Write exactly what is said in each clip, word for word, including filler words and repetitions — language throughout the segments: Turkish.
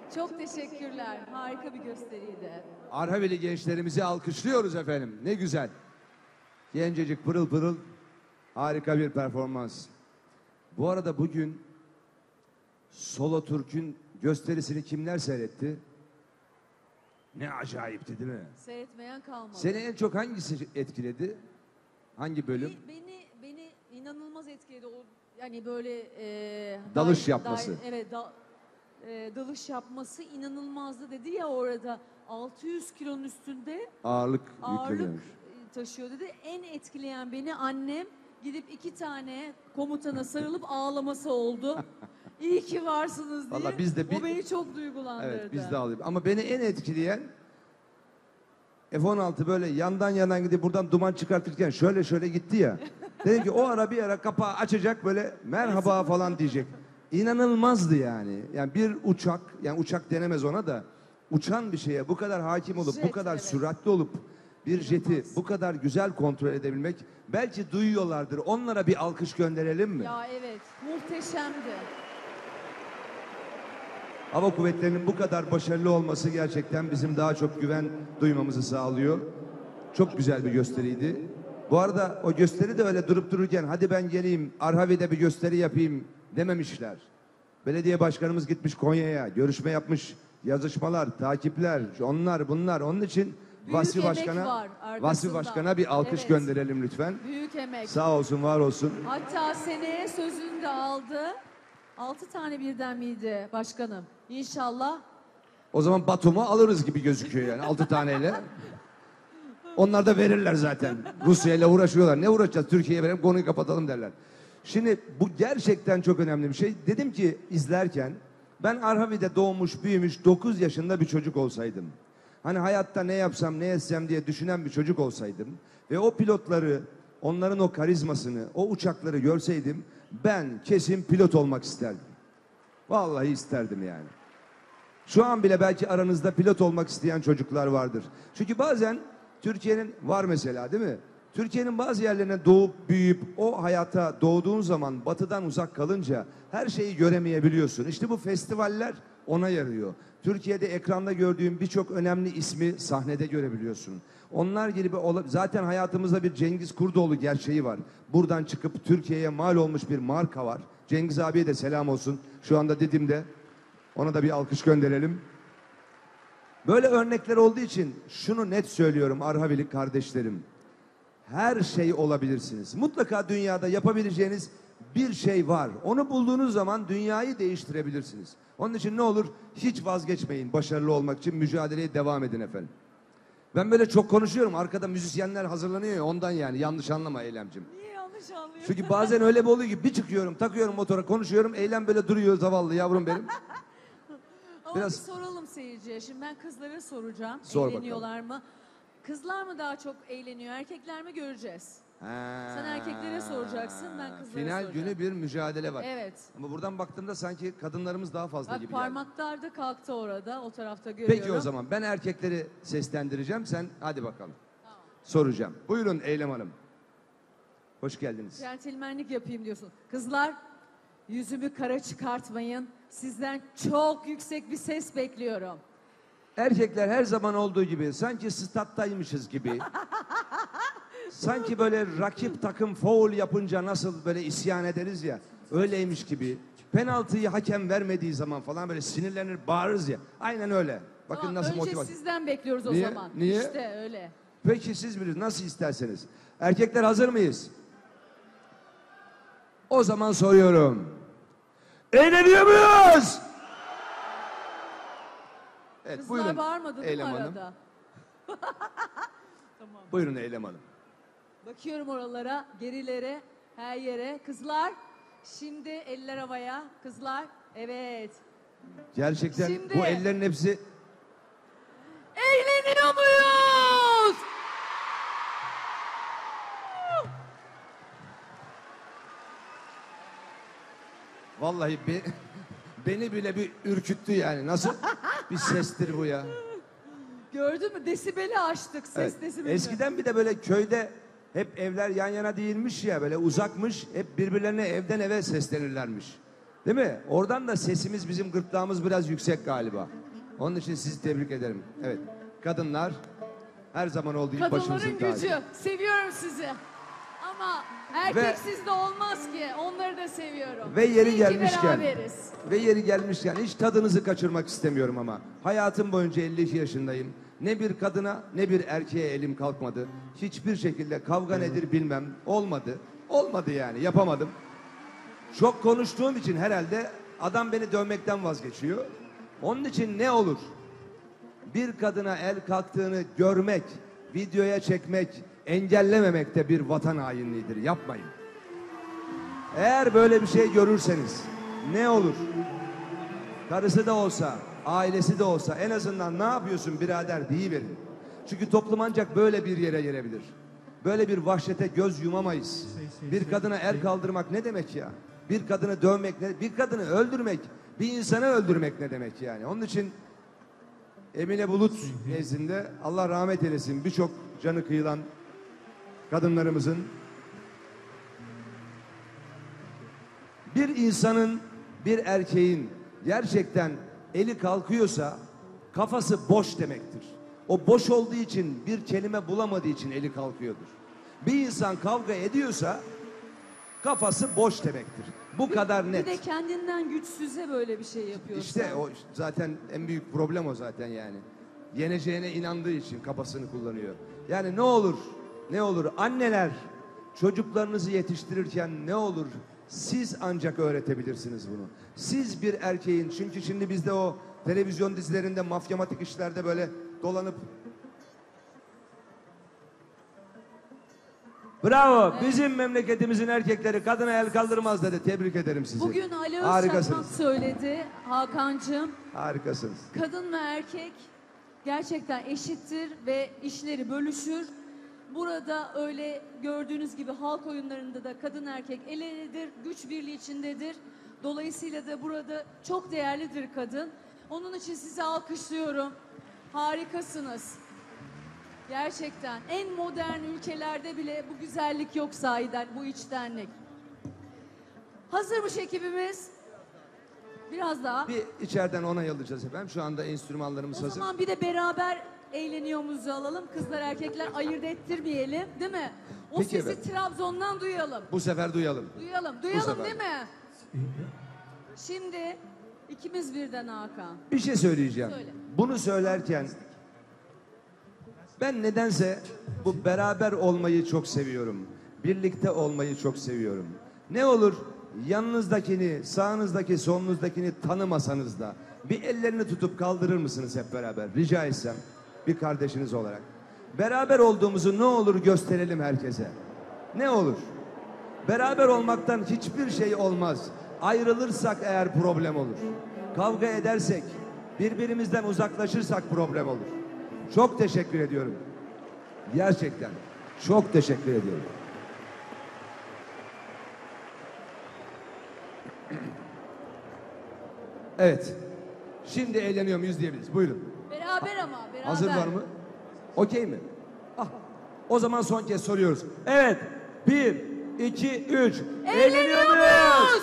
Çok teşekkürler. Harika bir gösteriydi. Arhavili gençlerimizi alkışlıyoruz efendim. Ne güzel. Gencecik pırıl pırıl harika bir performans. Bu arada bugün Solo Türk'ün gösterisini kimler seyretti? Ne acayipti değil mi? Seyretmeyen kalmadı. Seni en çok hangisi etkiledi? Hangi bölüm? Beni, beni, beni inanılmaz etkiledi. O, yani böyle... E, Dalış day- yapması. day- evet, da- e, dalış yapması inanılmazdı dedi ya orada. altı yüz kilonun üstünde Ağırlık ağırlık yükleniyormuş. e, taşıyor dedi. En etkileyen beni annem gidip iki tane komutana sarılıp ağlaması oldu. İyi ki varsınız diye. Vallahi biz de bir- O beni çok duygulandırdı. Evet biz de alayım. Ama beni en etkileyen F on altı böyle yandan yandan gidip buradan duman çıkartırken şöyle şöyle gitti ya. Dedim ki o ara bir ara kapağı açacak böyle merhaba falan diyecek. İnanılmazdı yani. Yani bir uçak, yani uçak denemez ona da uçan bir şeye bu kadar hakim olup bu Jet, kadar evet. süratli olup bir jeti bu kadar güzel kontrol edebilmek belki duyuyorlardır. Onlara bir alkış gönderelim mi? Ya evet, muhteşemdi. Hava kuvvetlerinin bu kadar başarılı olması gerçekten bizim daha çok güven duymamızı sağlıyor. Çok güzel bir gösteriydi. Bu arada o gösteri de öyle durup dururken hadi ben geleyim Arhavi'de bir gösteri yapayım dememişler. Belediye başkanımız gitmiş Konya'ya, görüşme yapmış, yazışmalar, takipler, onlar bunlar. Onun için Büyük Vasfi emek Başkan'a var Vasfi arkasında. Başkan'a bir alkış Evet. gönderelim lütfen. Büyük emek. Sağ olsun, var olsun. Hatta seneye sözünü de aldı. Altı tane birden miydi başkanım? İnşallah. O zaman Batum'u alırız gibi gözüküyor yani altı taneyle. Onlar da verirler zaten. Rusya ile uğraşıyorlar. Ne uğraşacağız? Türkiye'ye verelim, konuyu kapatalım derler. Şimdi bu gerçekten çok önemli bir şey. Dedim ki izlerken ben Arhavi'de doğmuş, büyümüş dokuz yaşında bir çocuk olsaydım. Hani hayatta ne yapsam, ne etsem diye düşünen bir çocuk olsaydım ve o pilotları, onların o karizmasını, o uçakları görseydim ben kesin pilot olmak isterdim. Vallahi isterdim yani. Şu an bile belki aranızda pilot olmak isteyen çocuklar vardır. Çünkü bazen Türkiye'nin var mesela değil mi? Türkiye'nin bazı yerlerine doğup büyüyüp o hayata doğduğun zaman batıdan uzak kalınca her şeyi göremeyebiliyorsun. İşte bu festivaller ona yarıyor. Türkiye'de ekranda gördüğün birçok önemli ismi sahnede görebiliyorsun. Onlar gibi zaten hayatımızda bir Cengiz Kurdoğlu gerçeği var. Buradan çıkıp Türkiye'ye mal olmuş bir marka var. Cengiz abiye de selam olsun. Şu anda Didim'de. Ona da bir alkış gönderelim. Böyle örnekler olduğu için şunu net söylüyorum Arhavili kardeşlerim. Her şey olabilirsiniz. Mutlaka dünyada yapabileceğiniz bir şey var. Onu bulduğunuz zaman dünyayı değiştirebilirsiniz. Onun için ne olur hiç vazgeçmeyin. Başarılı olmak için mücadeleye devam edin efendim. Ben böyle çok konuşuyorum. Arkada müzisyenler hazırlanıyor ya ondan yani. Yanlış anlama Eylemcim. Niye yanlış anlıyorsun? Çünkü bazen öyle bir oluyor ki bir çıkıyorum, takıyorum motora, konuşuyorum. Eylem böyle duruyor zavallı yavrum benim. Ama Biraz- bir soralım seyirciye. Şimdi ben kızlara soracağım. Sor Eğleniyorlar mı? Kızlar mı daha çok eğleniyor, erkekler mi göreceğiz. Ha. Sen erkeklere soracaksın, ben kızlara Final soracağım. günü bir mücadele var. Evet. Ama buradan baktığımda sanki kadınlarımız daha fazla Bak gibi geldi. parmaklar da kalktı orada, o tarafta görüyorum. Peki o zaman ben erkekleri seslendireceğim. Sen hadi bakalım. Soracağım. Buyurun Eylem Hanım. Hoş geldiniz. Centilmenlik yapayım diyorsun. Kızlar, yüzümü kara çıkartmayın. Sizden çok yüksek bir ses bekliyorum. Erkekler her zaman olduğu gibi sanki stat'taymışız gibi. Sanki böyle rakip takım foul yapınca nasıl böyle isyan ederiz ya. Öyleymiş gibi. Penaltıyı hakem vermediği zaman falan böyle sinirlenir bağırırız ya. Aynen öyle. Bakın Tamam, nasıl önce motivasyon. sizden bekliyoruz o Niye? zaman. Niye? İşte öyle. Peki siz bilirsiniz nasıl isterseniz. Erkekler hazır mıyız? O zaman soruyorum. Eğleniyor muyuz? Evet, Kızlar buyurun bağırmadı değil mi Eylem Hanım. arada? Tamam. Buyurun Eylem Hanım. Bakıyorum oralara, gerilere, her yere. Kızlar, şimdi eller havaya. Kızlar, evet. Gerçekten Şimdi- bu ellerin hepsi Eğleniyor muyuz? vallahi be- beni bile bir ürküttü yani. Nasıl bir sestir bu ya? Gördün mü? Desibeli aştık, ses Evet. desibeli. Eskiden bir de böyle köyde hep evler yan yana değilmiş ya böyle uzakmış. Hep birbirlerine evden eve seslenirlermiş. Değil mi? Oradan da sesimiz, bizim gırtlağımız biraz yüksek galiba. Onun için sizi tebrik ederim. Evet. Kadınlar her zaman olduğu gibi başımızın Kadınların tacı. gücü. Seviyorum sizi. Ama erkeksiz de olmaz ki. Onları da seviyorum. Ve yeri İyi ki gelmişken beraberiz. ve yeri gelmişken hiç tadınızı kaçırmak istemiyorum ama hayatım boyunca elli iki yaşındayım. Ne bir kadına ne bir erkeğe elim kalkmadı. Hiçbir şekilde kavga nedir bilmem. Olmadı. Olmadı yani. Yapamadım. Çok konuştuğum için herhalde adam beni dövmekten vazgeçiyor. Onun için ne olur? Bir kadına el kalktığını görmek, videoya çekmek, engellememek de bir vatan hainliğidir. Yapmayın. Eğer böyle bir şey görürseniz ne olur? Karısı da olsa, ailesi de olsa en azından ne yapıyorsun birader deyiverin. Çünkü toplum ancak böyle bir yere gelebilir. Böyle bir vahşete göz yumamayız. Bir kadına el kaldırmak ne demek ya? Bir kadını dövmek ne? Bir kadını öldürmek, bir insanı öldürmek ne demek yani? Onun için Emine Bulut nezdinde Allah rahmet eylesin birçok canı kıyılan kadınlarımızın, bir insanın, bir erkeğin gerçekten eli kalkıyorsa kafası boş demektir. O boş olduğu için, bir kelime bulamadığı için eli kalkıyordur. Bir insan kavga ediyorsa kafası boş demektir. Bu kadar net. Bir de kendinden güçsüze böyle bir şey yapıyorsa. İşte o zaten en büyük problem o zaten yani. Yeneceğine inandığı için kafasını kullanıyor. Yani ne olur, ne olur anneler çocuklarınızı yetiştirirken ne olur siz ancak öğretebilirsiniz bunu. Siz bir erkeğin, çünkü şimdi bizde o televizyon dizilerinde mafyamatik işlerde böyle dolanıp bravo, Evet. bizim memleketimizin erkekleri kadına el kaldırmaz dedi. Tebrik ederim sizi. Bugün Ali Özçakmak Harikasınız. söyledi Hakan'cığım. Harikasınız. Kadın ve erkek gerçekten eşittir ve işleri bölüşür. Burada öyle gördüğünüz gibi halk oyunlarında da kadın erkek el eledir, güç birliği içindedir. Dolayısıyla da burada çok değerlidir kadın. Onun için sizi alkışlıyorum. Harikasınız. Gerçekten en modern ülkelerde bile bu güzellik yok sahiden, bu içtenlik. Hazırmış ekibimiz. Biraz daha. Bir içeriden onay alacağız efendim. Şu anda enstrümanlarımız O hazır. zaman bir de beraber eğleniyorumuzu alalım. Kızlar erkekler ayırt ettirmeyelim, değil mi? O Peki sesi efendim. Trabzon'dan duyalım. Bu sefer duyalım. Duyalım, duyalım sefer. değil mi? Şimdi ikimiz birden Hakan. Bir şey söyleyeceğim. Söyle. Bunu söylerken ben nedense bu beraber olmayı çok seviyorum. Birlikte olmayı çok seviyorum. Ne olur yanınızdakini, sağınızdaki, solunuzdakini tanımasanız da bir ellerini tutup kaldırır mısınız hep beraber? Rica etsem bir kardeşiniz olarak. Beraber olduğumuzu ne olur gösterelim herkese. Ne olur. Beraber olmaktan hiçbir şey olmaz. Ayrılırsak eğer problem olur. Kavga edersek, birbirimizden uzaklaşırsak problem olur. Çok teşekkür ediyorum. Gerçekten çok teşekkür ediyorum. Evet. Şimdi eğleniyor muyuz diyebiliriz. Buyurun. Beraber ama, beraber. Hazır var mı? Okey mi? Ah. O zaman son kez soruyoruz. Evet. Bir, iki, üç. Eğleniyor muyuz?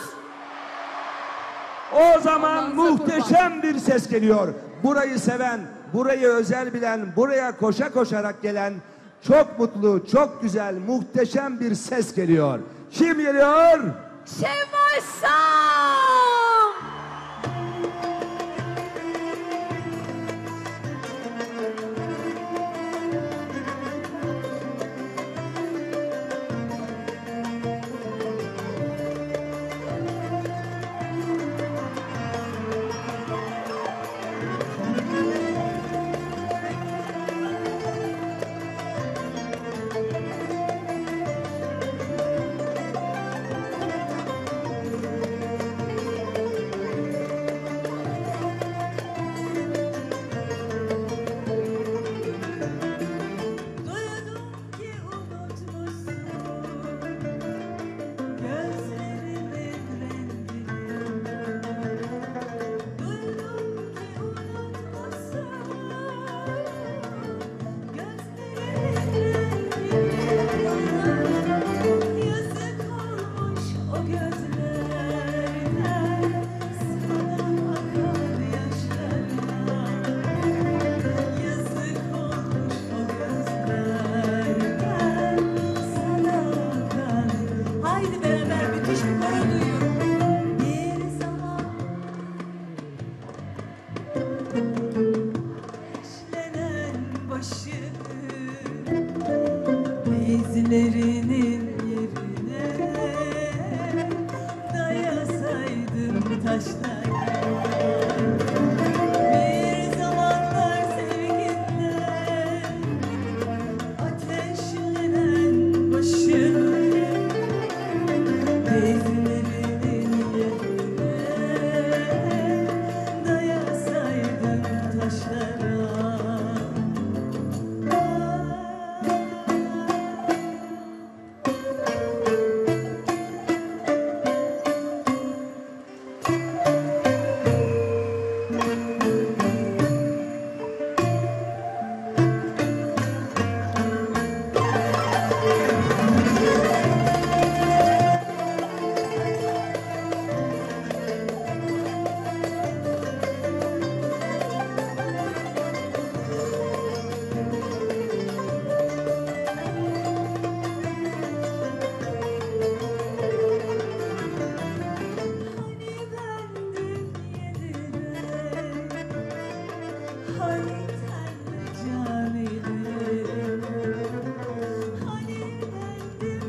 O zaman Allah'ınıza muhteşem bir ses geliyor. Burayı seven, burayı özel bilen, buraya koşa koşarak gelen çok mutlu, çok güzel, muhteşem bir ses geliyor. Kim geliyor? Şevval Sam! Bezlerinin yerine dayasaydım taşlara. Bir zamanlar sevginle ateşlenen başımı bezlerinin yerine dayasaydım taşlara. Hani bendim yedire, hani bendim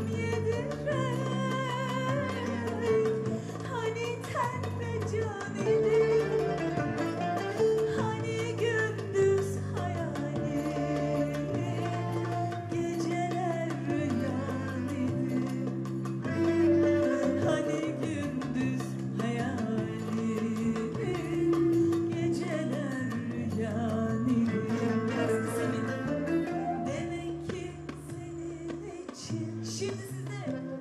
yedire, hani tenme can ile, hani gündüz hayalim, geceler rüyan ile, hani gündüz hayalim, geceler rüyan ile. Biraz kısa bir- Demek ki senin için. Şimdi size.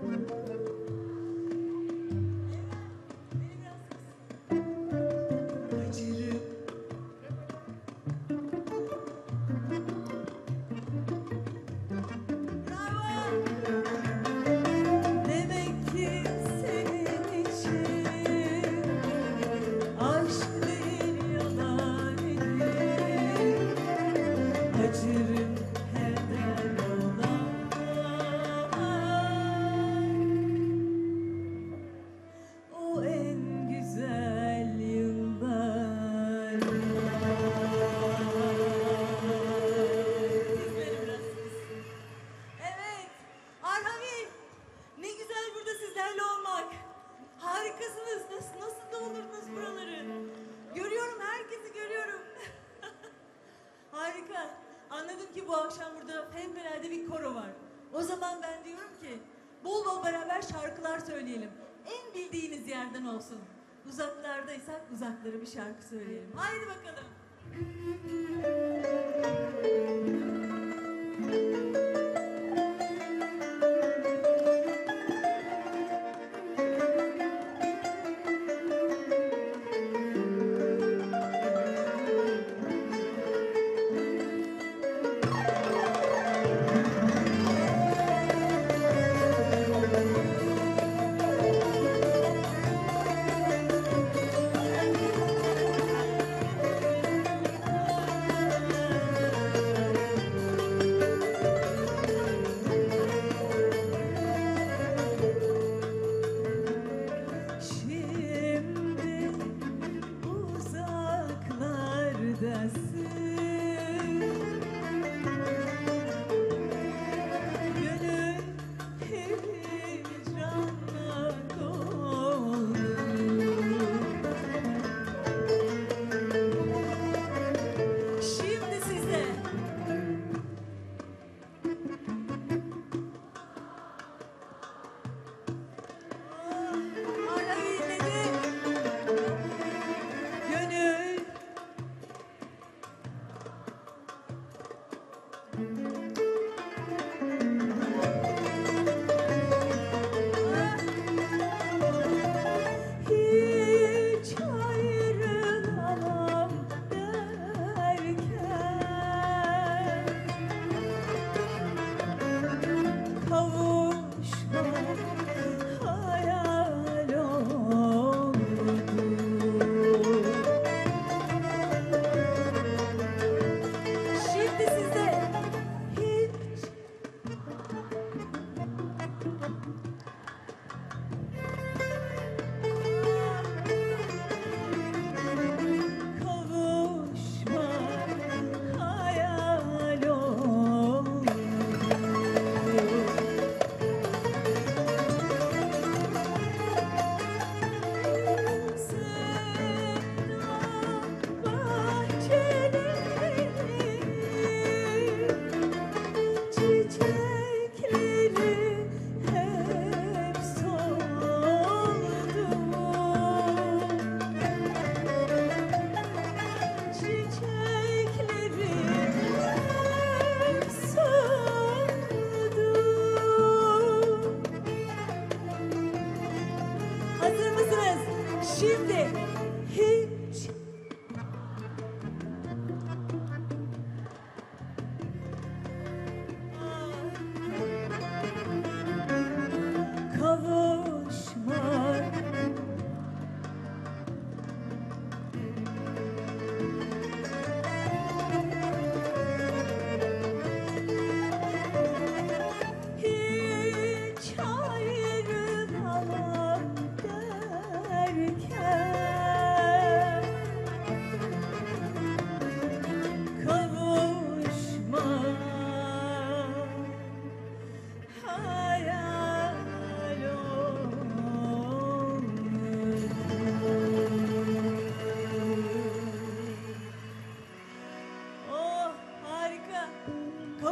Beni biraz kısa. Acırım. Bravo. Demek ki senin için aşk değil yalan değil. Acırım heder olan o en güzel yıllar. Dizleri biraz kıssın. Evet, Arhavi, ne güzel burada sizlerle olmak. Harikasınız. Nasıl, nasıl doldurdunuz buraları? Görüyorum, herkesi görüyorum. Harika. Anladım ki bu akşam burada fevkalade bir koro var. O zaman ben diyorum ki bol bol beraber şarkılar söyleyelim. En bildiğiniz yerden olsun. Uzaklardaysak uzaklara bir şarkı söyleyelim. Haydi bakalım. Şimdi uzaklardasın, gönül hicranla doldu. Şimdi size Arhavi'yle gönül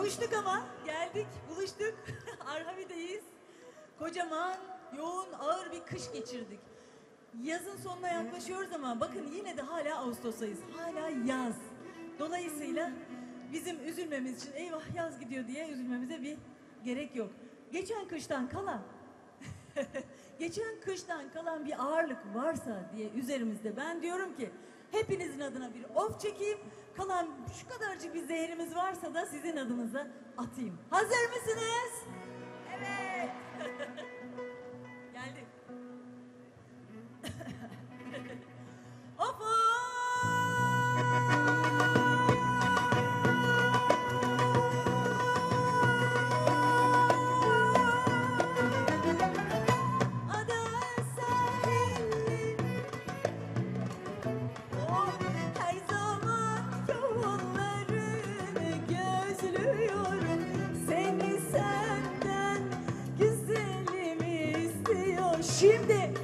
Kavuştuk ama geldik, buluştuk. Arhavi'deyiz. Kocaman, yoğun, ağır bir kış geçirdik. Yazın sonuna yaklaşıyoruz ama bakın yine de hala Ağustos'tayız. Hala yaz. Dolayısıyla bizim üzülmemiz için eyvah yaz gidiyor diye üzülmemize bir gerek yok. Geçen kıştan kalan geçen kıştan kalan bir ağırlık varsa diye üzerimizde ben diyorum ki hepinizin adına bir of çekeyim. Kalan şu kadarcık bir zehrimiz varsa da sizin adınıza atayım. Hazır mısınız? Evet. Geldi. Of of! Ada sahilli, oh, her zaman yollarını gözlüyorum. Seni senden güzelim istiyor. Şimdi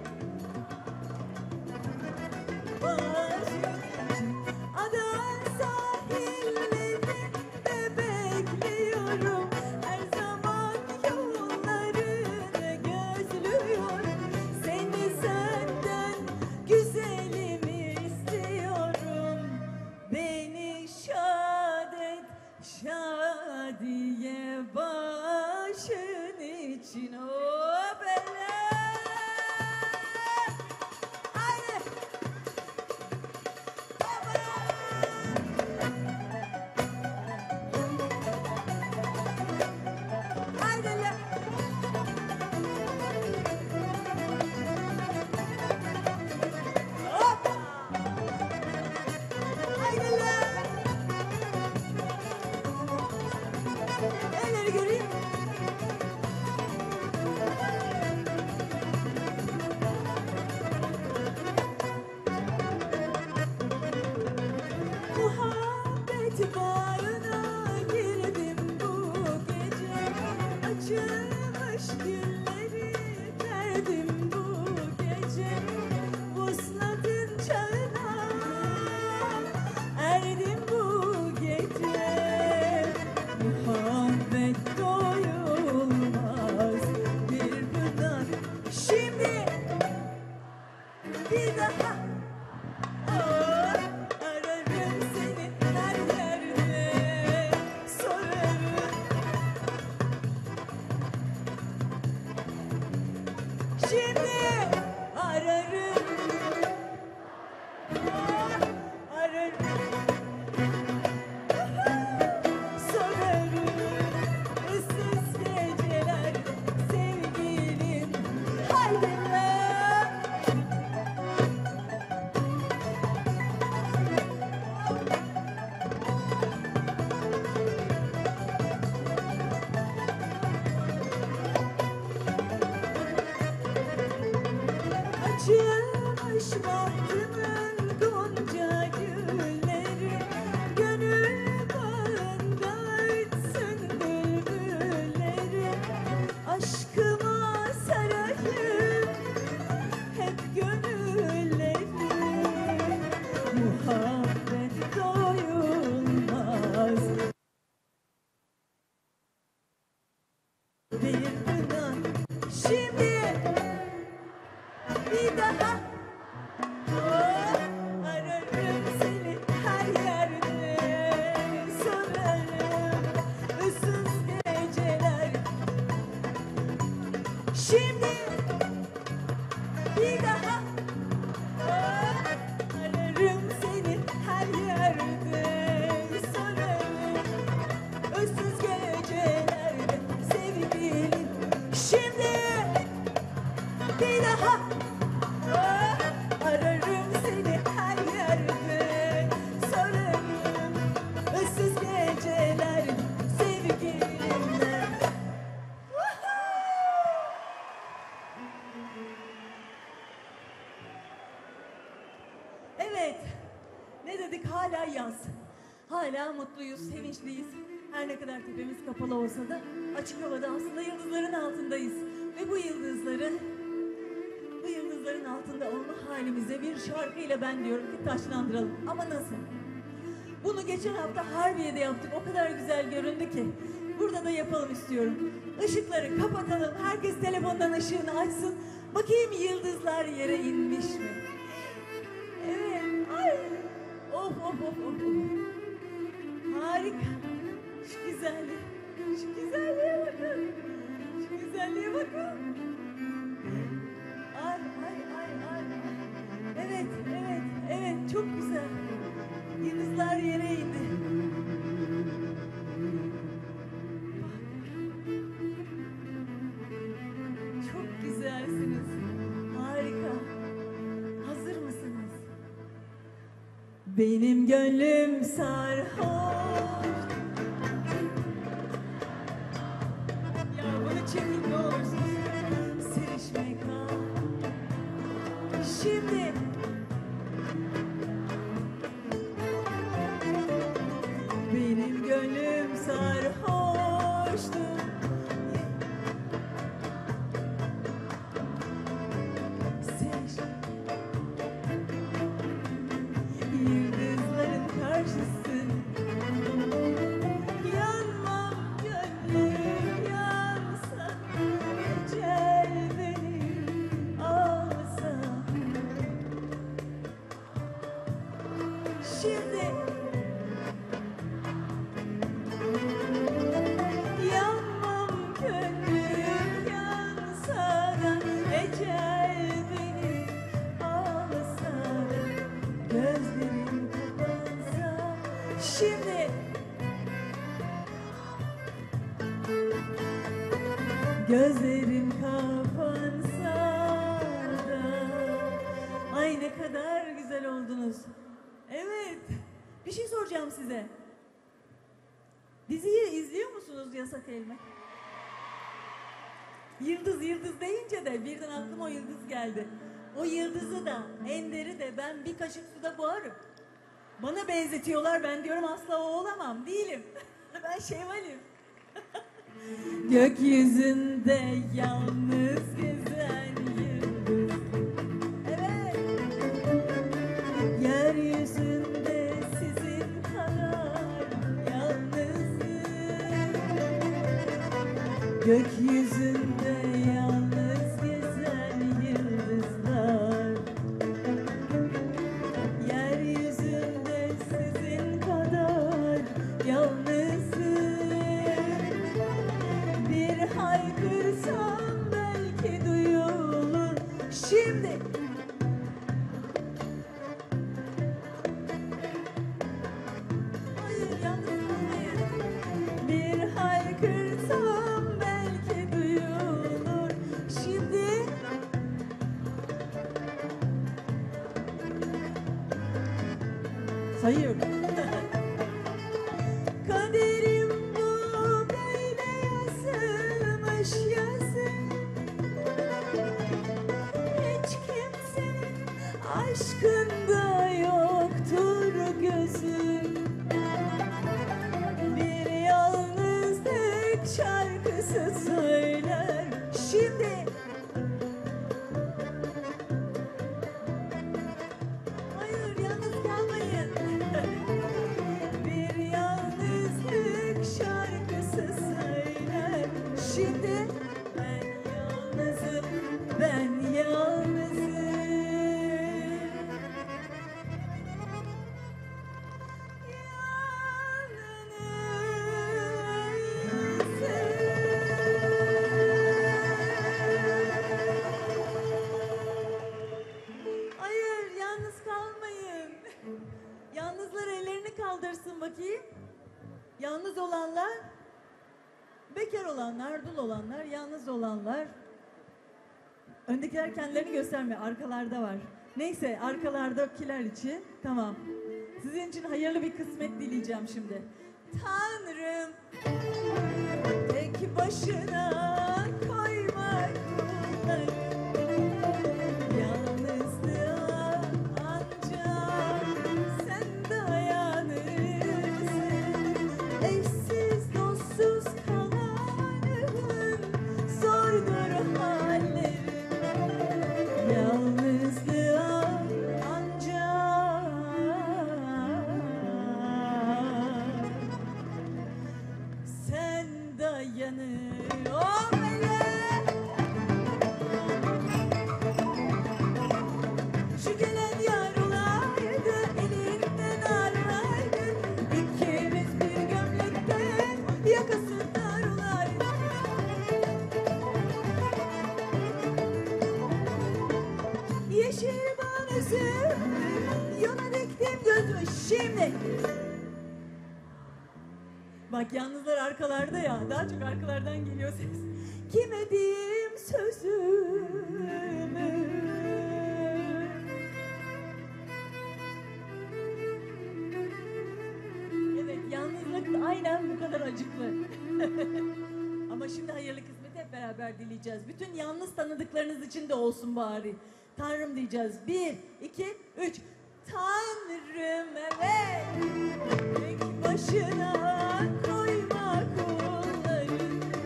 ada sahillerinde bekliyorum. Her zaman yollarını gözlüyorum. Seni senden güzelim istiyorum. Beni şad et, şadiye başın için o bela. Haydi. Haydi la. Hoppa. Haydi la. Elleri göreyim. Muhabbet bağına girdim bu gece. Açılmış gülleri verdim bu gece. Vuslatın çağına erdim bu gece. Muhabbet doyulmaz bir pınar. Şimdi bir daha oh, ararım seni her yerde sorarım. Şimdi ararım oh, ararım sorarım. Issız geceler sevgilim haydi la. Açılmış bahtımın gonca gülleri. Gönül bağında ötsün bülbülleri. Aşkıma sarayım hep gönülleri. Muhabbet doyulmaz bir pınar. Şimdi bir daha oh, ararım seni her yerde sorarım. Issız geceler. Şimdi bir daha oh, ararım seni her yerde sorarım. Issız gecelerde sevgilim. Şimdi bir daha oh, ararım seni her yerde sorarım. Issız geceler sevgilimle. Evet, ne dedik, hala yaz. Hala mutluyuz, sevinçliyiz. Her ne kadar tepemiz kapalı olsa da açık havada aslında yıldızların altındayız. Ve bu yıldızların, bu yıldızların altında olma halimize bir şarkıyla ben diyorum ki taşlandıralım. Ama nasıl? Bu Bunu geçen hafta Harbiye'de yaptık. O kadar güzel göründü ki. Burada da yapalım istiyorum. Işıkları kapatalım. Herkes telefondan ışığını açsın. Bakayım yıldızlar yere inmiş mi? Evet. Ay. Of of of of. Harika. Şu güzelliğe. Şu güzelliğe bakın. Şu güzelliğe bakın. Ay ay ay ay. Evet evet evet çok güzel. Yıldızlar yere indi. Çok güzelsiniz. Harika. Hazır mısınız? Benim gönlüm sarhoş. Ya bunu çekin ne olursunuz. Sevişmek ha. Şimdi benim gönlüm sarhoştu. Sev- Yıldızların karşısında yanmam gönlüm yansa, ecel beni alsa. Şimdi yanmam gönlüm yansa da, ecel beni alsa da, gözlerim kapansa. Şimdi gözlerim kapansa da. Ay ne kadar güzel oldunuz. Evet. Bir şey soracağım size. Diziyi izliyor musunuz Yasak Elma? Yıldız yıldız deyince de birden aklıma o yıldız geldi. O yıldızı da Ender'i de ben bir kaşık suda boğarım. Bana benzetiyorlar, ben diyorum asla o olamam. Değilim. Ben Şevval'im. Gökyüzünde yalnız gezen yıldız. Evet. Yeryüzünde sizin kadar yalnızım. Gökyüzünde yalnız gezen yıldızlar. Yeryüzünde sizin kadar yalnızım. Bir haykırsam belki duyulur. Şimdi hayır yalnız olmayın. Bir haykırsam belki duyulur. Şimdi sayıyorum. Kaderim bu böyle yazılmış yazım. Hiç kimsenin aşkında yoktur gözüm. Bir yalnızlık şarkısı söyler. Şimdi hayır yalnız kalmayın. Bir yalnızlık şarkısı söyler. Şimdi ben yalnızım, ben yalnızım. Hayır, yalnız kalmayın. Yalnızlar ellerini kaldırsın bakayım. Yalnız olanlar, bekar olanlar, dul olanlar, yalnız olanlar. Öndekiler kendilerini göstermiyor, arkalarda var. Neyse, arkalardakiler için tamam. Sizin için hayırlı bir kısmet dileyeceğim şimdi. Tanrım, tek başına koyma kulları. Yalnızlığa ancak sen dayanırsın. Eşsiz dostsuz kalanımın zordur hallerim. Yalnızlığa ancak Şimdi. Bak yalnızlar arkalarda ya. Daha çok arkalardan geliyor ses. Kime diyeyim sözümü? Evet, yalnızlık aynen bu kadar acıklı. Ama şimdi hayırlı kısmeti hep beraber dileyeceğiz. Bütün yalnız tanıdıklarınız için de olsun bari. Tanrım diyeceğiz. Bir, iki, üç. Tanrım evet. Tek başına koyma kulları.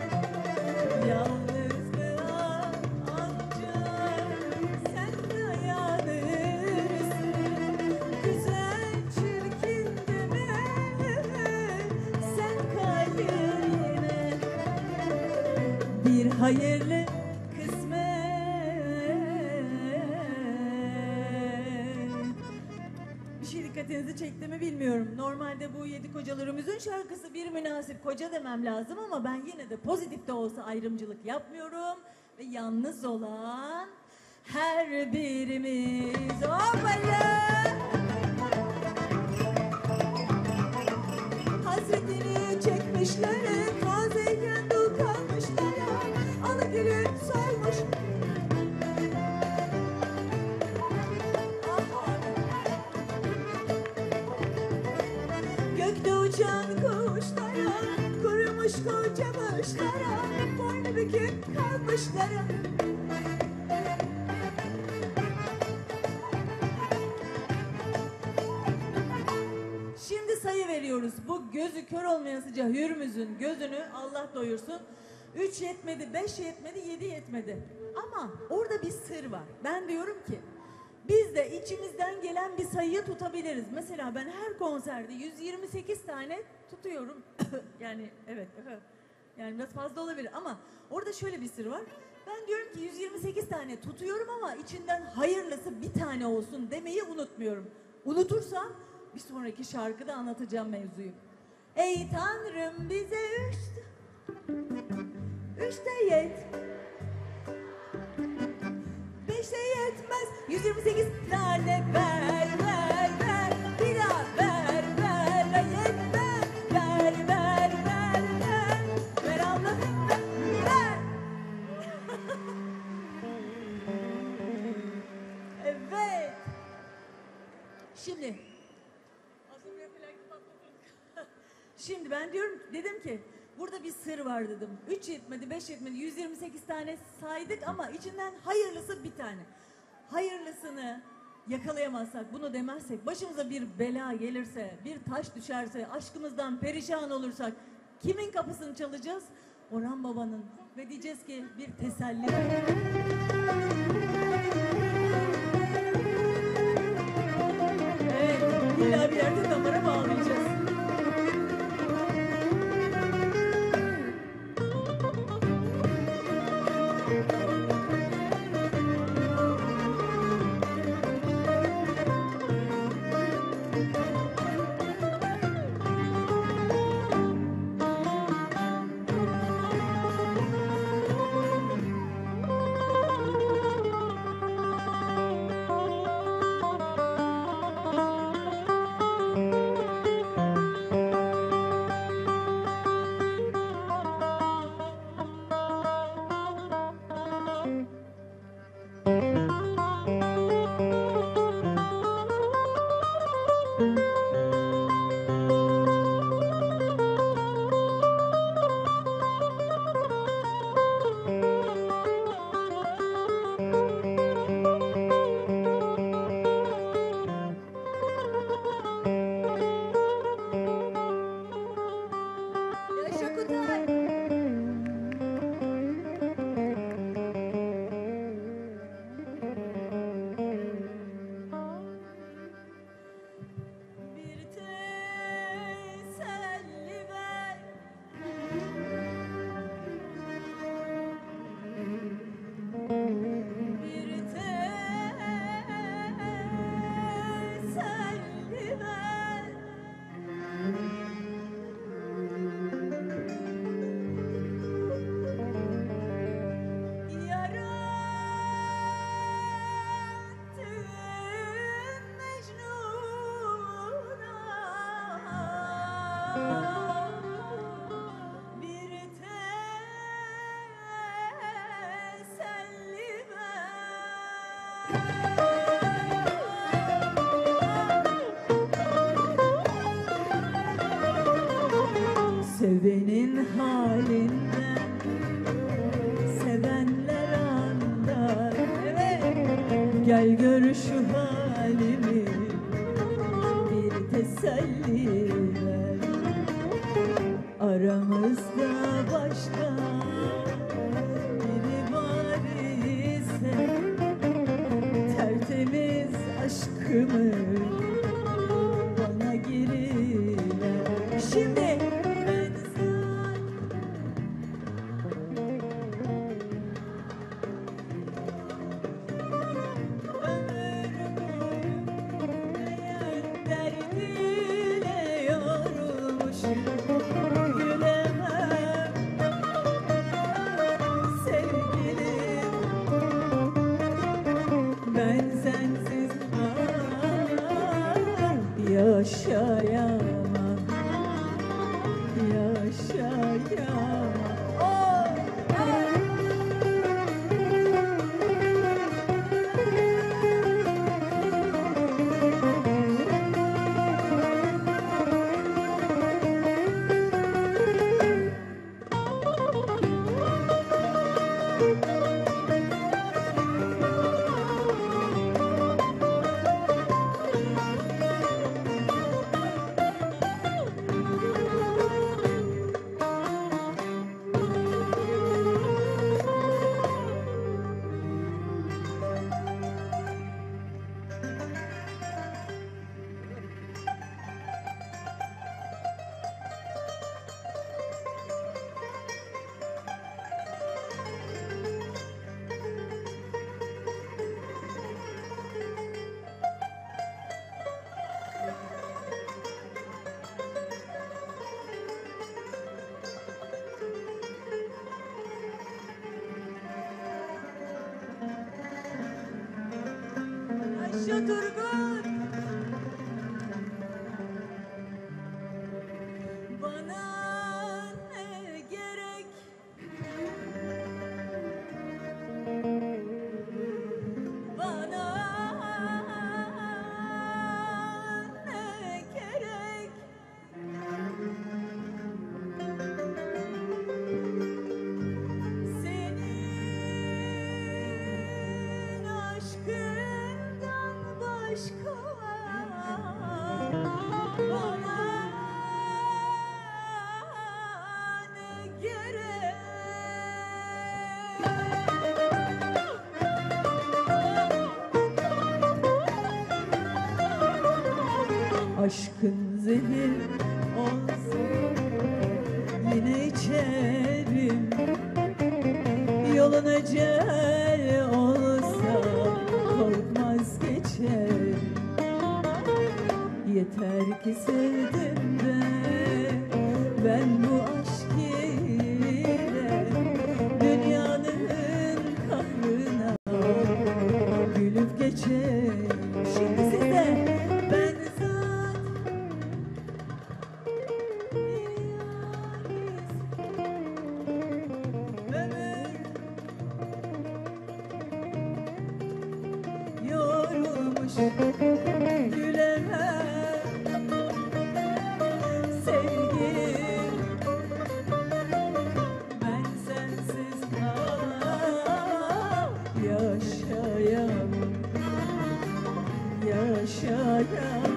Yalnızlığa ancak sen dayanırsın. Güzel çirkin deme, sen kalbine bir hayırlı kısmet. Bir şey dikkatinizi çekti mi bilmiyorum. Normalde bu Yedi Kocalarımızın şarkısı bir münasip koca demem lazım ama ben yine de pozitif de olsa ayrımcılık yapmıyorum. Ve yalnız olan her birimiz hoppala hasretini çekmişlere, tazeyken dul kalmışlara, alıgülün solmuş. Gökte uçan kuşlara, kurumuş kocamışlara, boynu bükük kalmışlara. Şimdi sayı veriyoruz. Bu gözü kör olmayasıca Hürmüz'ün gözünü Allah doyursun. Üç yetmedi, beş yetmedi, yedi yetmedi. Ama orada bir sır var. Ben diyorum ki biz de içimizden gelen bir sayıyı tutabiliriz. Mesela ben her konserde yüz yirmi sekiz tane tutuyorum. Yani evet, yani biraz fazla olabilir ama orada şöyle bir sır var. Ben diyorum ki yüz yirmi sekiz tane tutuyorum ama içinden hayırlısı bir tane olsun demeyi unutmuyorum. Unutursam bir sonraki şarkıda anlatacağım mevzuyu. Ey Tanrım bize üç, üçte yet. Beşe yetmez, yüz yirmi sekiz tane ver, ver, ver, bir daha ver, ver, ver, yetmez, ver, ver, ver, ver, ver Allah'ım ver, ver. Evet. Şimdi, şimdi ben diyorum, dedim ki, burada bir sır var dedim. Üç yetmedi, beş yetmedi, yüz yirmi sekiz tane saydık ama içinden hayırlısı bir tane. Hayırlısını yakalayamazsak, bunu demezsek, başımıza bir bela gelirse, bir taş düşerse, aşkımızdan perişan olursak kimin kapısını çalacağız? Orhan Baba'nın. Ve diyeceğiz ki bir teselli ver. Evet, illa bir yerde damara bağlayacağız. Sevenin halinden sevenler anlar. Evet. Gel gör şu halimi, bir teselli ver. Aramızda başka biri var ise tertemiz aşkımı bana geri ver. Şimdi ben zaten ömür boyu hayal derdiyle yorulmuşum. Gülemem sevgilim, ben sensiz yaşayamam, yaşayamam. Oh! Ayşe Turgut, bana ne gerek? Bana ne gerek? Senin aşkından başka bana ne gerek? Aşkın zehir olsun yine içerim, yolun ecel olsa korkmaz geçerim. Yeter ki sevdim de ben bu aşk ile dünyanın kahrına gülüp geçerim. Şimdi size ben zaten bir yalnız ömür yorulmuş gülemem sevgilim, ben sensiz yaşayamam, yaşayamam.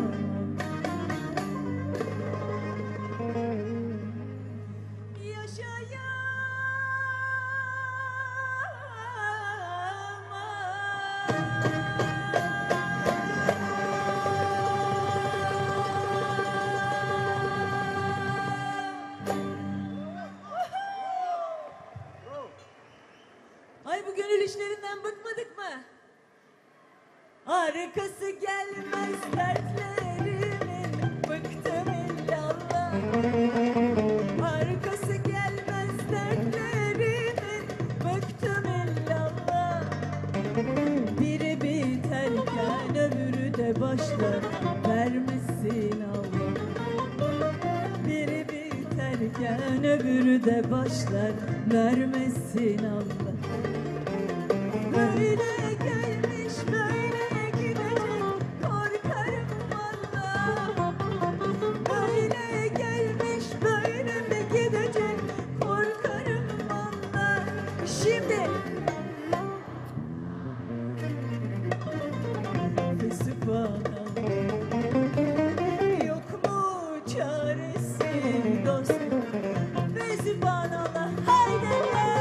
Ay bu gönül işlerinden bıkmadık mı? Arkası gelmez dertlerimin, bıktım illallah. Arkası gelmez dertlerimin, bıktım illallah. Biri biterken öbürü de başlar, vermesin Allah. Biri biterken öbürü de başlar, vermesin Allah. Böyle gelmiş böyle çaresi dostum ve sübhanallah haydeler.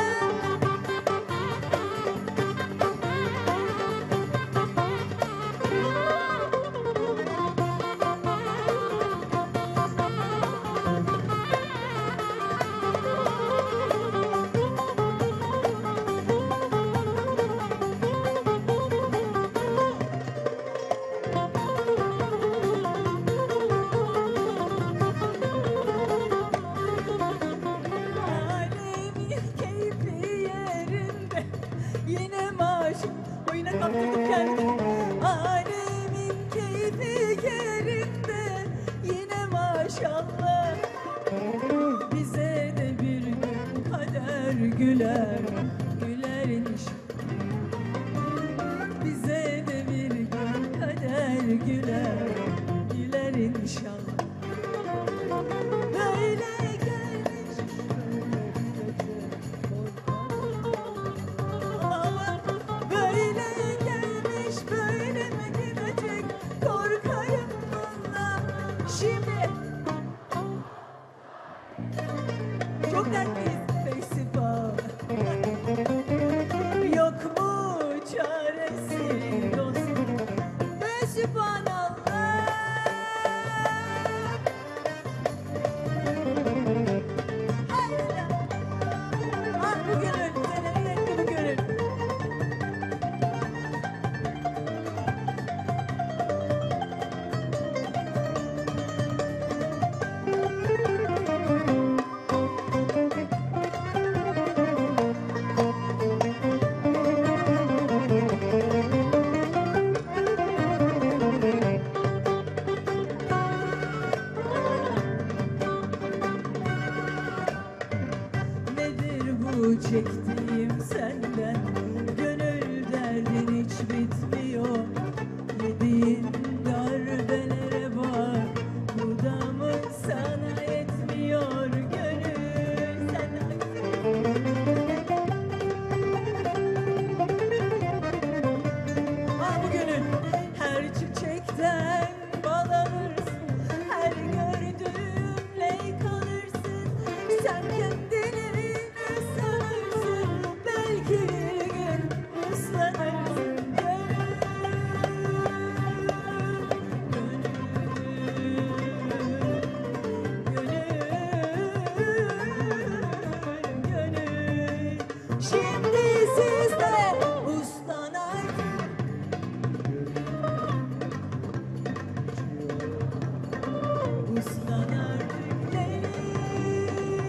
Alemin keyfi yerinde, yine maşuk oyuna kaptırdık kendini. Alemin keyfi yerinde, yine maşallah. Bize de bir gün kader güler, güler inşallah. Bize de bir gün kader güler, güler inşallah. Böyle gelmiş, ama böyle gelmiş, böyle mi gidecek? Korkarım valla. Şimdi çok dertliyiz festival. Yok mu çaresi dostum ve sübhanallah. Hayda. Ah bu gönül, senin yetti bu gönül. Nedir bu çektiğim senden? Gönül derdin hiç bitmiyor. Yediğin darbelere bak, bu da mı sana yetmiyor? Gönül sen ah bu gönül, her çiçekten bal alırsın, her gördüğümle kalırsın. Sen kendini sanırsın, belki bir gün ıslanırsın. Gönül, gönül, gönül. Şimdi siz de uslan artık. Uslan artık deli.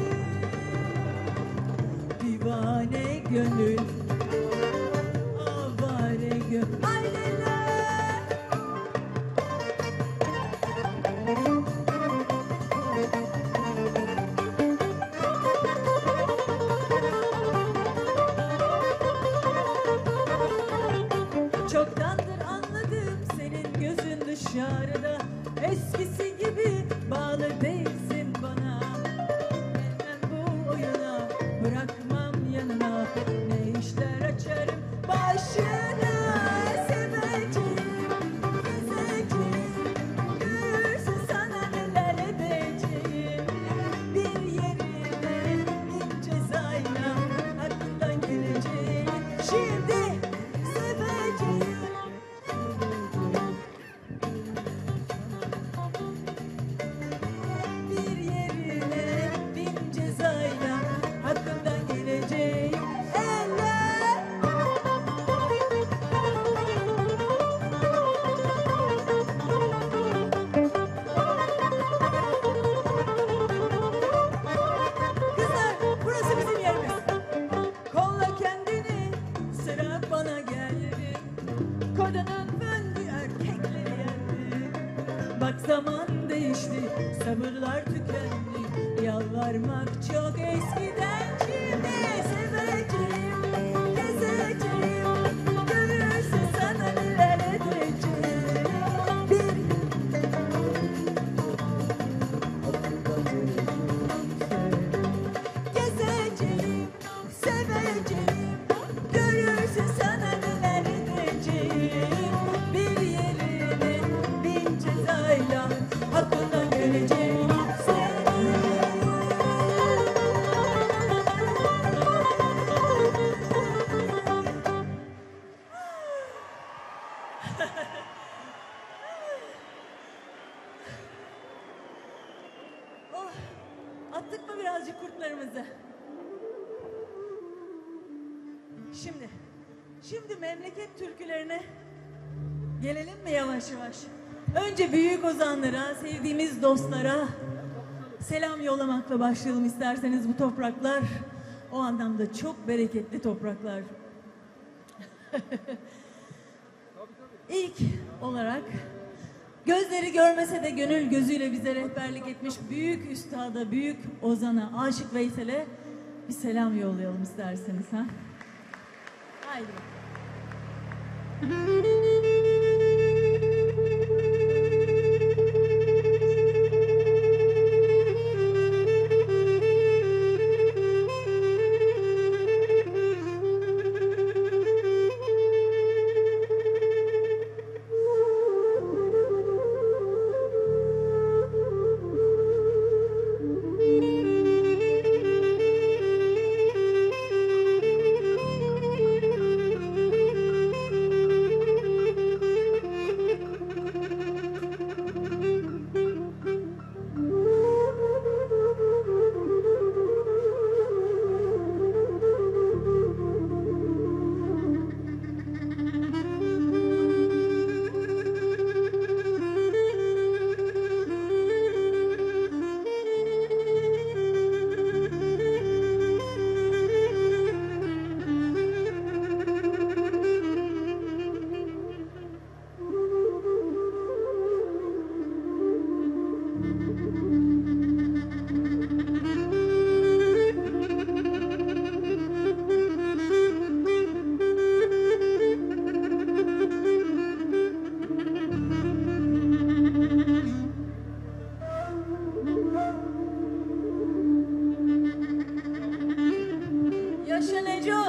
Divane gönül, avare gönül. Aileler. Çoktandır anladım, senin gözün dışarıda. Eskisi gibi bağlı değilsin bana. Gelmem bu oyuna, bırakmam yanına. Ne işler açarım başına. Seveceğim, gezeceğim, görürsün sana neler edeceğim. Bir yerine bir cezayla aklından geleceğim. Şimdi seveceğim. Bir yerine bin cezayla hakkından geleceğim. Eller. Kızlar, burası bizim yerimiz. Kolla kendini, sıra bana geldi. Kadının döndü, erkekleri yendi. Bak zaman değişti, sabırlar tükendi. Yalvarmak çok eskiden, şimdi seveceğim, gezeceğim. Görürsün sana neler edeceğim. Bir gezeceğim, seveceğim. Görürsün sana neler edeceğim. Bir yerine bin cezayla hakkından geleceğim. Attık mı birazcık kurtlarımızı? Şimdi, şimdi memleket türkülerine gelelim mi yavaş yavaş? Önce büyük ozanlara, sevdiğimiz dostlara selam yollamakla başlayalım isterseniz. Bu topraklar o anlamda çok bereketli topraklar. İlk olarak gözleri görmese de gönül gözüyle bize rehberlik etmiş büyük üstada, büyük ozana, Aşık Veysel'e bir selam yollayalım isterseniz. Ha? Haydi. Yaşa Neco.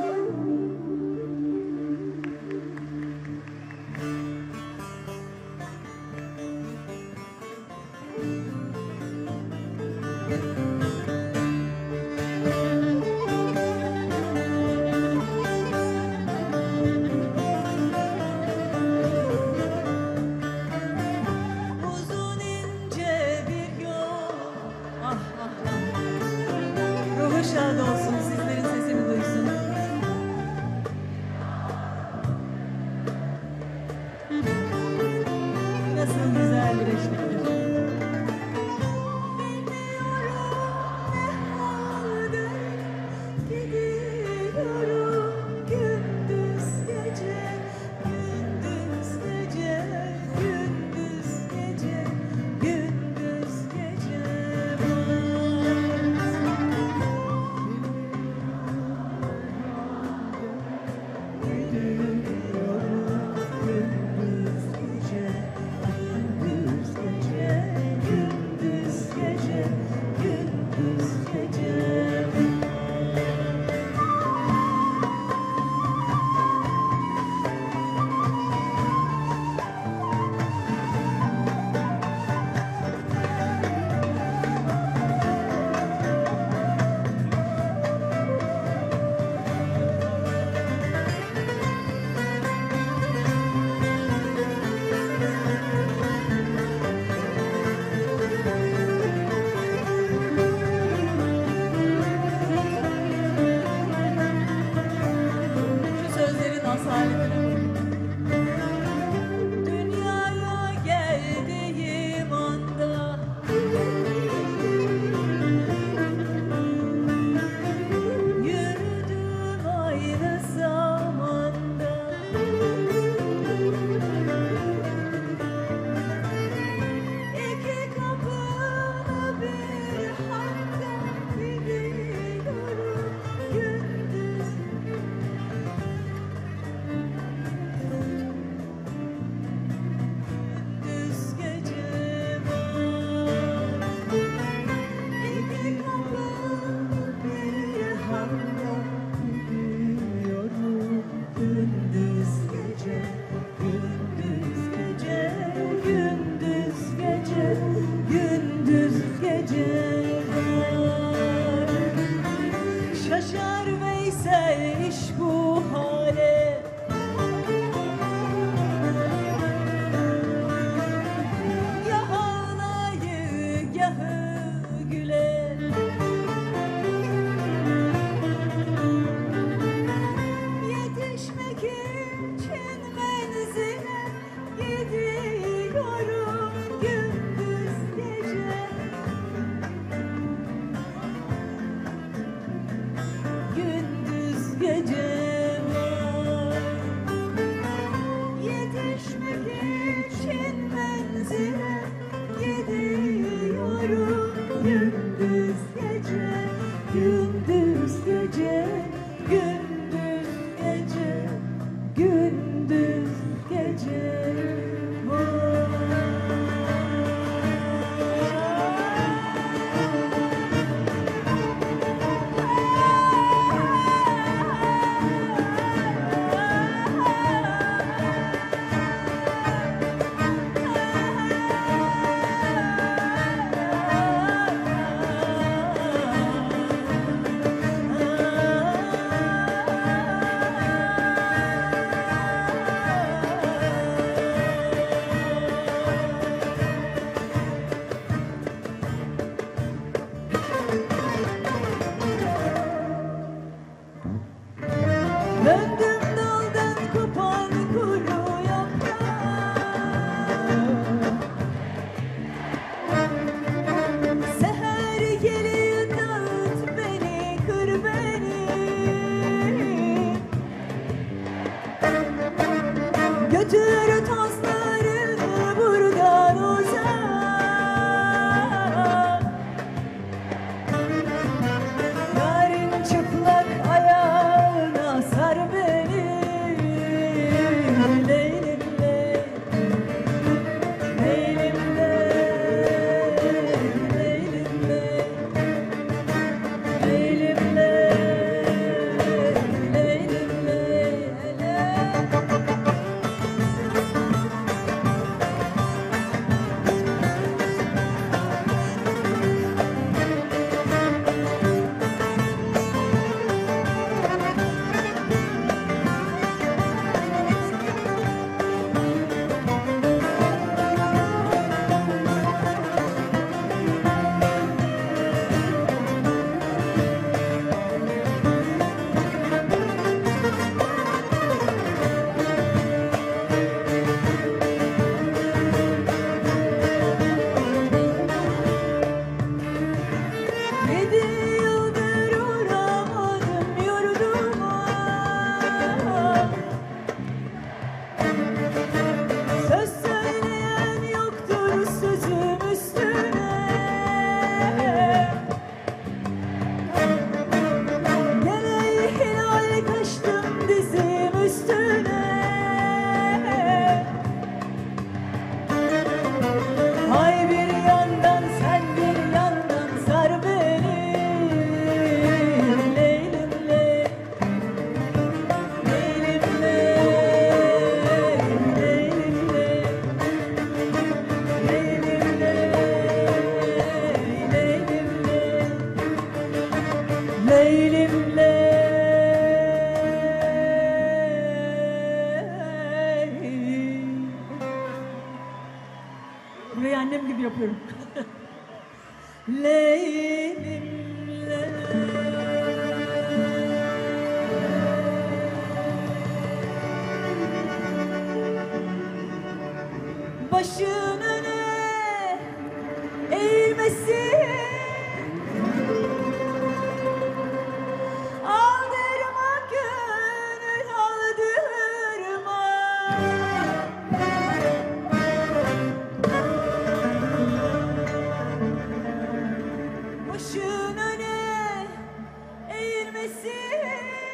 Uzun ince bir yol. Ah ah ah. Ruhu şad olsun, sizlerin sesini duysun. Nasıl güzel bir eşliktir. Gidiyorum gündüz gece, gündüz gece, gündüz gece, gündüz gece. Şu sözlerin asaletine bakın. Dünyaya geldiğim anda yürüdüm aynı zamanda. İki kapılı bir hatta gidiyorum gündüz. Gündüz gece var. İki kapılı bir hatta gidiyorum gündüz gece, gündüz gece, gündüz gece, gündüz gece var. Şaşar Veysel iş bu hale. Ya ağlayı, ya güle. gündüz gece, gündüz gece, gündüz gece, gündüz gece. Döndüm daldan kopan kuru yaprak, seher geliyor dağıt beni, kır beni, götür tozlarını buradan uzak. Yarın çıplak ayağına sar beni, leylim ley, leylim ley, leylim ley, leylim ley, leylim ley, ley. Yedi yıldır uğramadım yurduma, söz söyleyen yoktur sözüm üstüne. Gene hilal kaçtım dizim üstüne. Ay bir yandan sen bir yandan sar beni, leylim ley, leylim ley, leylim ley, leylim ley, leylim ley, leylim ley. Burayı annem gibi yapıyorum. Leylim ley. Başın öne eğilmesin, aldırma gönül aldırma. Başın öne eğilmesin,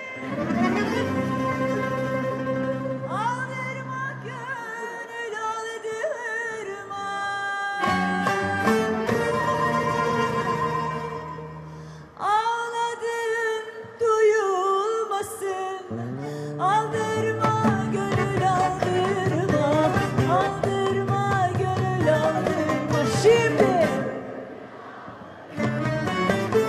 aldırma gönül aldırma. Ağladın duyulmasın, aldırma gönül aldırma, aldırma gönül aldırma. Şimdi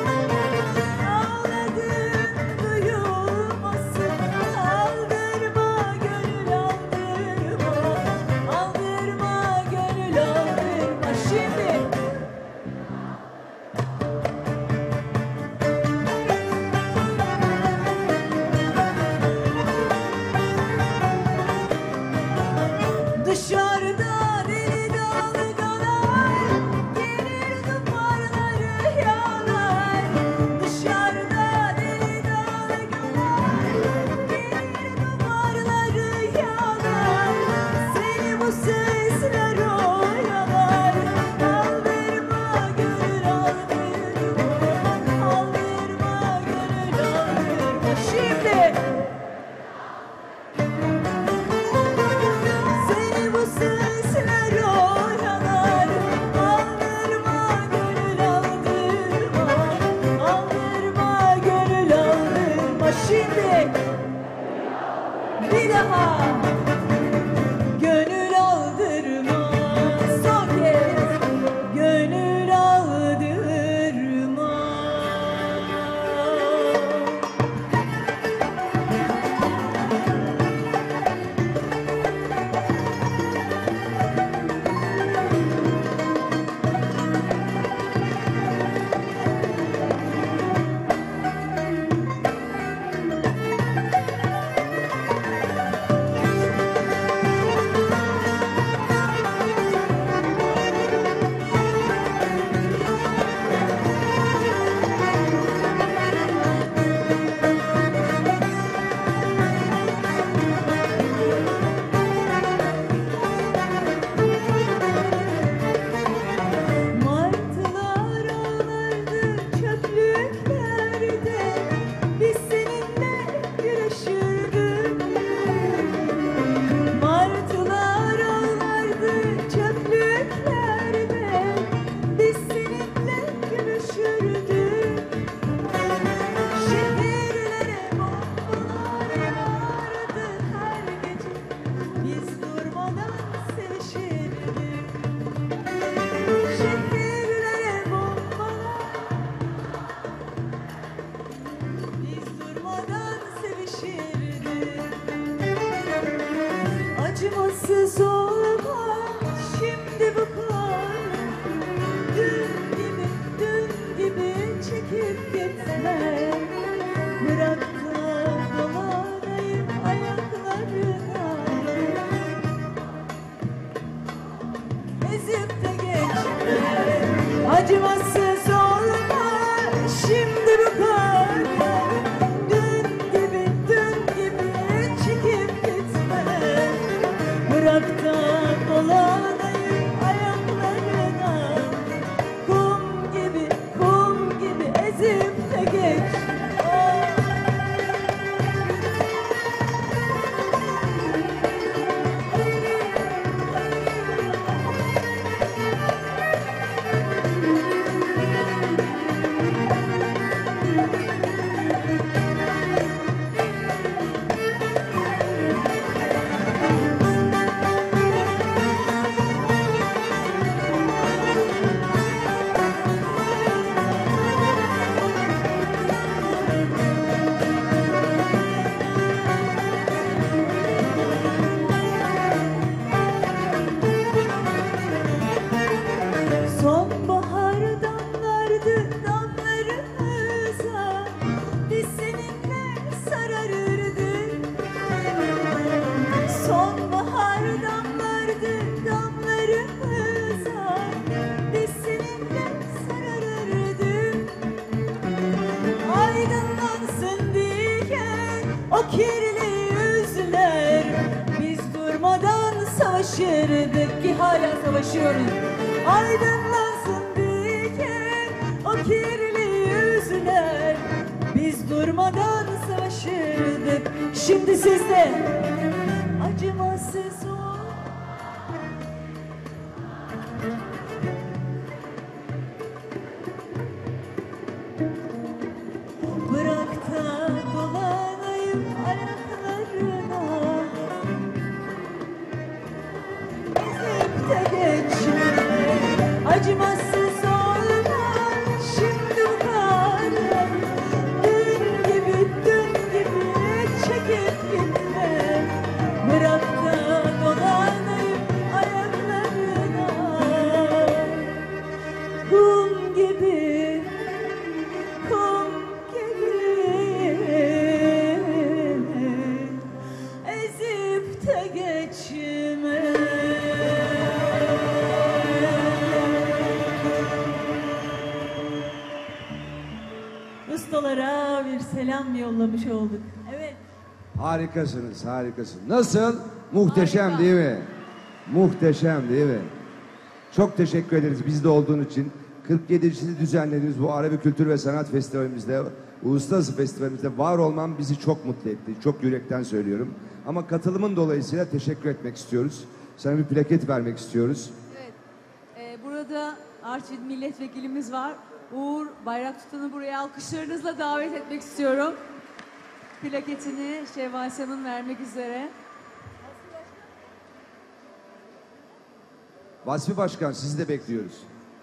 Gönül aldırma, son kez gönül aldırma. Martılar ağlardı çöplüklerde, biz seninle güreşirdik. Martılar ağlardı çöplüklerde, biz seninle güreşirdik. Şehirlere bombalar yağardı her gece, biz durmadan sevişirdik. Şehirlere bombalar, biz durmadan sevişirdik. Acımasız olma şimdi bu kar, dün gibi dün gibi çekip gitme. Bırak da dolanayım ayaklarına, ezip de geçme. Acımasız olma şimdi bu kar, dün gibi dün gibi çekip gitme. Bırak da dolanayım ayaklarına, kum gibi kum gibi ezip de geçme. Sonbahar damlardı damlarımıza, biz seninle sararırdık. Sonbahar damlardı damlarımıza, biz seninle sararırdık. Aydınlansın diye o kirli yüzler, biz durmadan savaşırdık ki hala savaşıyoruz. Aydınlansın diye o kirli yüzler, biz durmadan savaşırdık. Şimdi sizde acımasız ol. Bırak da dolanayım ayaklarına, ezip de geçme. Acımasız olma şimdi bu kar, dün gibi dün gibi çekip gitme. Bırak da dolanayım ayaklarına, kum gibi kum gibi ezip de geçme. Ustalara bir selam yollamış olduk. Evet. Harikasınız, harikasınız. Nasıl? Muhteşem Harika. değil mi? Muhteşem değil mi? Çok teşekkür ederiz bizde olduğun için. kırk yedincisini düzenlediğimiz bu Arabi Kültür ve Sanat Festivalimizde, Uluslararası Festivalimizde var olmam bizi çok mutlu etti. Çok yürekten söylüyorum. Ama katılımın dolayısıyla teşekkür etmek istiyoruz. Sana bir plaket vermek istiyoruz. Evet. Ee, burada Artvin milletvekilimiz var. Uğur Bayraktutan'ı buraya alkışlarınızla davet etmek istiyorum. Plaketini Şevval Sam'ın vermek üzere. Vasfi Başkan, sizi de bekliyoruz.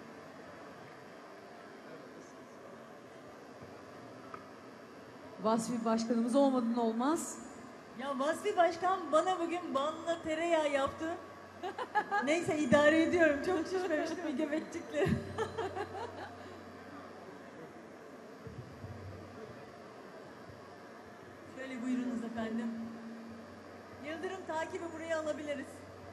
Vasfi Başkanımız olmadan olmaz. Ya Vasfi Başkan bana bugün balla tereyağı yaptı. Neyse idare ediyorum. Çok şişmemiştim bir göbekçikle. Şöyle buyurunuz efendim. Yıldırım takibi buraya alabiliriz.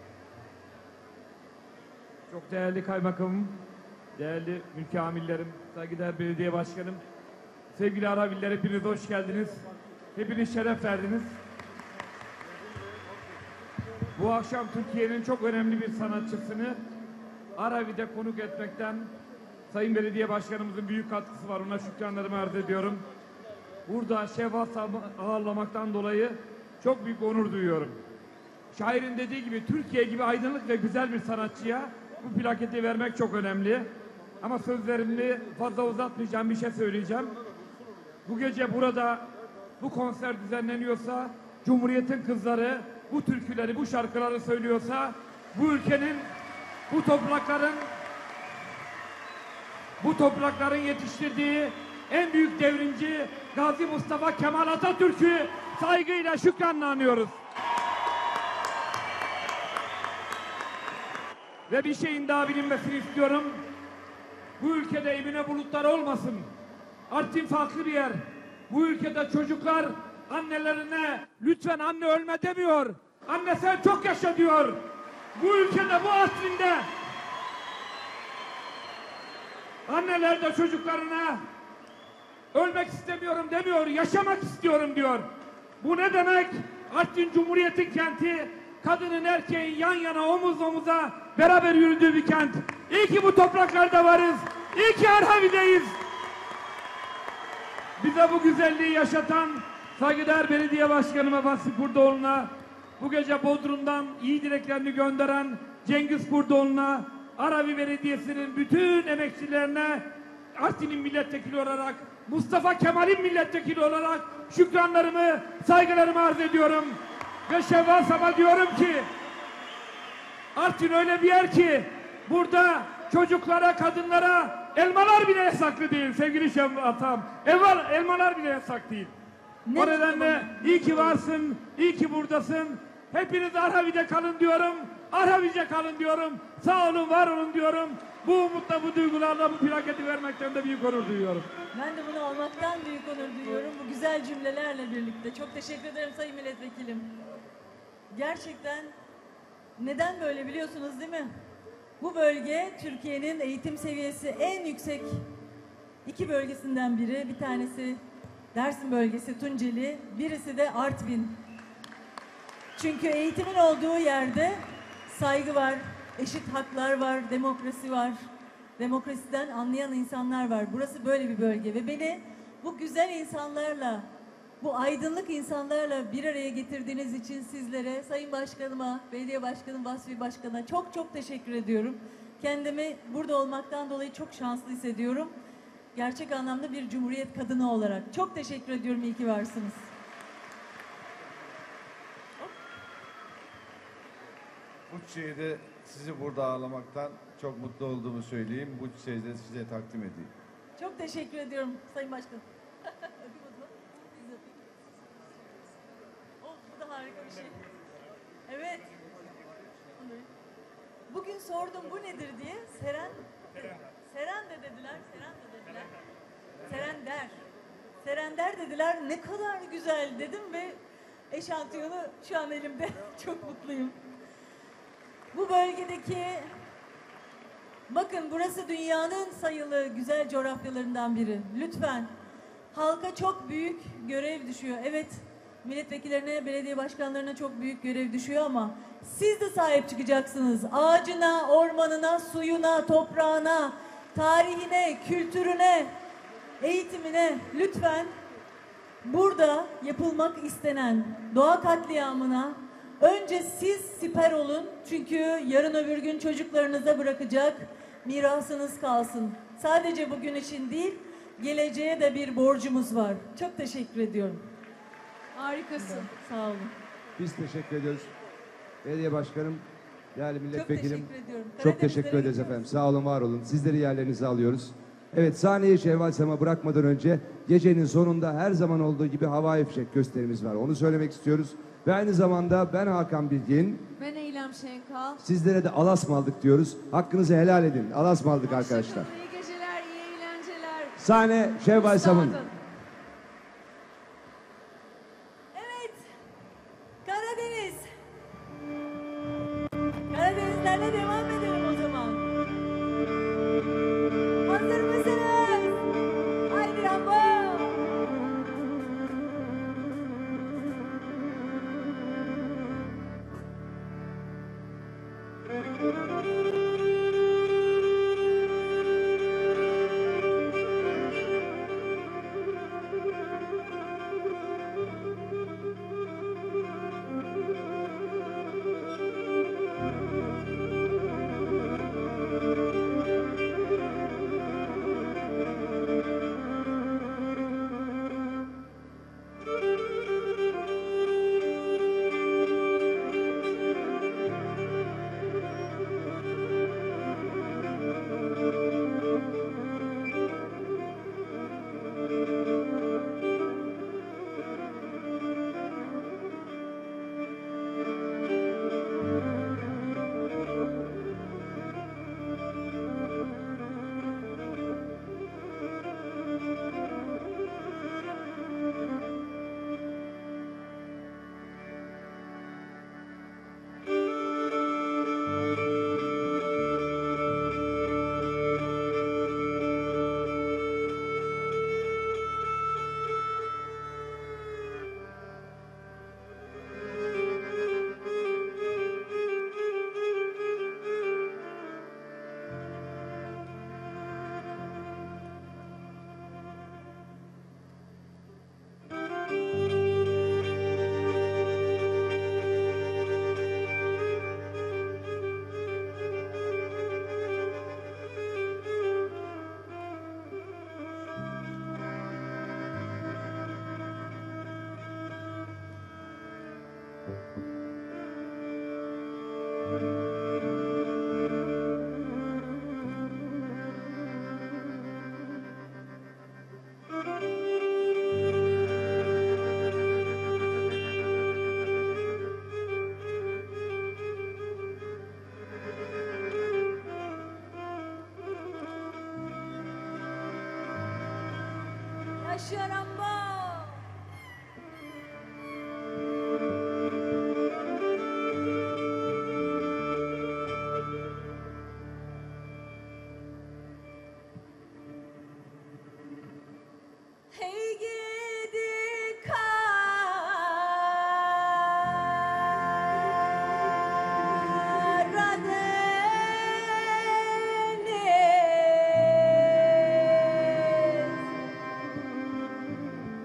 Çok değerli kaymakamım, değerli mülki amirlerim, saygıdeğer belediye başkanım, sevgili Araviller, hepiniz hoş geldiniz. Hepiniz şeref verdiniz. Bu akşam Türkiye'nin çok önemli bir sanatçısını Aravi'de konuk etmekten Sayın Belediye Başkanımızın büyük katkısı var. Ona şükranlarımı arz ediyorum. Burada şevval ağırlamaktan dolayı çok büyük onur duyuyorum. Şairin dediği gibi Türkiye gibi aydınlık ve güzel bir sanatçıya bu plaketi vermek çok önemli. Ama sözlerimi fazla uzatmayacağım, bir şey söyleyeceğim. Bu gece burada bu konser düzenleniyorsa, Cumhuriyet'in kızları bu türküleri, bu şarkıları söylüyorsa, bu ülkenin, bu toprakların, bu toprakların yetiştirdiği en büyük devrimci Gazi Mustafa Kemal Atatürk'ü saygıyla, şükranla anıyoruz. Ve bir şeyin daha bilinmesini istiyorum. Bu ülkede emine bulutlar olmasın. Artvin farklı bir yer. Bu ülkede çocuklar annelerine lütfen anne ölme demiyor. Anne sen çok yaşa diyor. Bu ülkede, bu Artvin'de anneler de çocuklarına ölmek istemiyorum demiyor, yaşamak istiyorum diyor. Bu ne demek? Artvin Cumhuriyet'in kenti, kadının erkeğin yan yana omuz omuza beraber yürüdüğü bir kent. İyi ki bu topraklarda varız. İyi ki Arhavi'deyiz. Bize bu güzelliği yaşatan saygıdeğer belediye başkanıma Vasfi Kurdoğlu'na, bu gece Bodrum'dan iyi dileklerini gönderen Cengiz Kurdoğlu'na, Aravi Belediyesi'nin bütün emekçilerine, Artvin'in milletvekili olarak, Mustafa Kemal'in milletvekili olarak şükranlarımı, saygılarımı arz ediyorum. Ve Şevval Sabah diyorum ki, Artvin öyle bir yer ki, burada çocuklara, kadınlara elmalar bile yasaklı değil sevgili Şevval Atam. Elmalar, elmalar bile yasak değil. Ne o nedenle iyi ki varsın, iyi ki buradasın. Hepiniz Arhavi'de kalın diyorum. Arhavi'de kalın diyorum. Sağ olun, var olun diyorum. Bu umutla, bu duygularla bu plaketi vermekten de büyük onur duyuyorum. Ben de bunu almaktan büyük onur duyuyorum. Bu güzel cümlelerle birlikte. Çok teşekkür ederim Sayın Milletvekilim. Gerçekten neden böyle biliyorsunuz değil mi? Bu bölge Türkiye'nin eğitim seviyesi en yüksek iki bölgesinden biri. Bir tanesi Dersim bölgesi Tunceli, birisi de Artvin. Çünkü eğitimin olduğu yerde saygı var, eşit haklar var, demokrasi var. Demokrasiden anlayan insanlar var. Burası böyle bir bölge ve beni bu güzel insanlarla, bu aydınlık insanlarla bir araya getirdiğiniz için sizlere, Sayın Başkanıma, Belediye Başkanım Vasfi Başkan'a çok çok teşekkür ediyorum. Kendimi burada olmaktan dolayı çok şanslı hissediyorum. Gerçek anlamda bir Cumhuriyet kadını olarak. Çok teşekkür ediyorum, iyi ki varsınız. Bu çiçeği de sizi burada ağırlamaktan çok mutlu olduğumu söyleyeyim. Bu çiçeği de size takdim edeyim. Çok teşekkür ediyorum Sayın Başkanım. Öpeyim o zaman. Siz de öpeyim. Oh, bu da harika bir şey. Evet. Bugün sordum bu nedir diye. Seren, Seren de dediler. Seren de dediler. Serender. Serender dediler. Ne kadar güzel dedim ve eşantiyonu şu an elimde. Çok mutluyum. Bu bölgedeki, bakın burası dünyanın sayılı güzel coğrafyalarından biri. Lütfen halka çok büyük görev düşüyor. Evet, milletvekillerine, belediye başkanlarına çok büyük görev düşüyor ama siz de sahip çıkacaksınız. Ağacına, ormanına, suyuna, toprağına, tarihine, kültürüne, eğitimine. Lütfen burada yapılmak istenen doğa katliamına önce siz siper olun. Çünkü yarın öbür gün çocuklarınıza bırakacak mirasınız kalsın. Sadece bugün için değil, geleceğe de bir borcumuz var. Çok teşekkür ediyorum. Harikasın. Sağ olun. Biz teşekkür ediyoruz. Belediye Başkanım, Değerli milletvekilim, Çok teşekkür ediyorum. çok teşekkür Karadenizlere ederiz gidiyoruz. efendim. Sağ olun, var olun. Sizleri yerlerinize alıyoruz. Evet, sahneyi Şevval Sam'a bırakmadan önce gecenin sonunda her zaman olduğu gibi havai fişek gösterimiz var. Onu söylemek istiyoruz. Ve aynı zamanda ben Hakan Bilgin, Ben Eylem Şenkal. sizlere de alasmaldık diyoruz. Hakkınızı helal edin. Alasmaldık arkadaşlar. Hoşçakalın, iyi geceler, iyi eğlenceler. Sahne Şevval Sam'ın. Üstadın. Evet. Karadeniz. Karadenizlerle devam edelim o zaman. Hazır mısınız? Haydi Rambo. Yaşa Rambo. Hey gidi Karadeniz.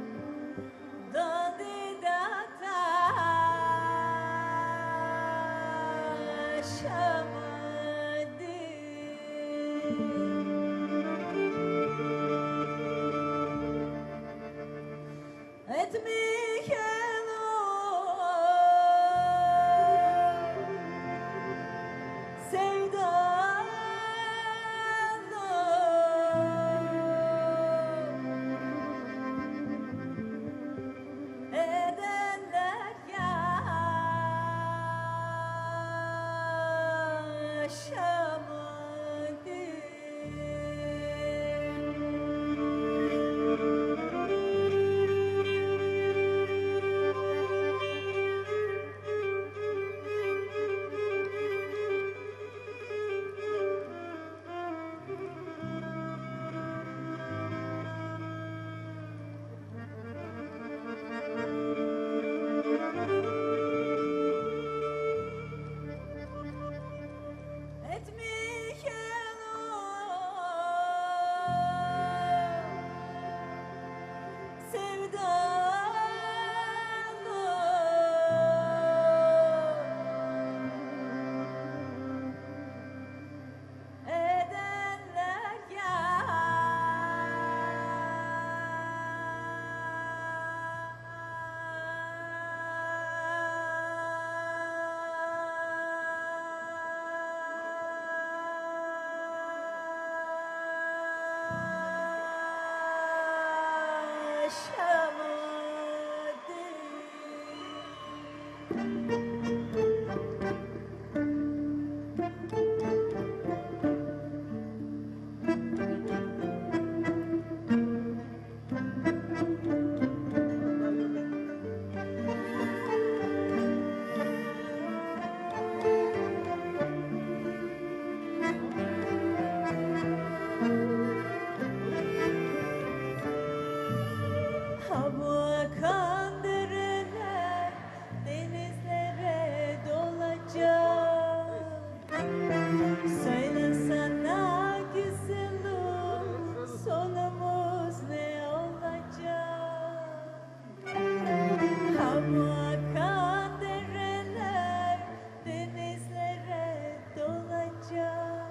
Ha bu akan dereler denizlere dolacak. Söyle sana güzelim, sonumuz ne olacak? Ha bu akan dereler denizlere dolacak.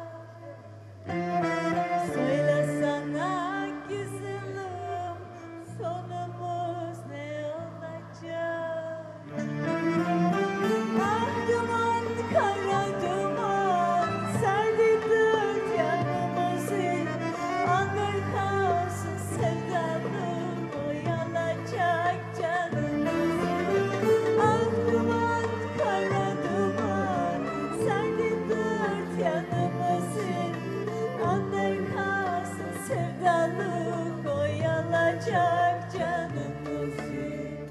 Söyle sana güzelim, sonumuz ne olacak? Ah duman, kara duman, serdidir yanımızı. Amerika'sın sevdalım, oyalayacak canımızı. Ah duman, kara duman, serdidir yanımızı. Amerika'sın sevdalık, oyalayacak canımızı.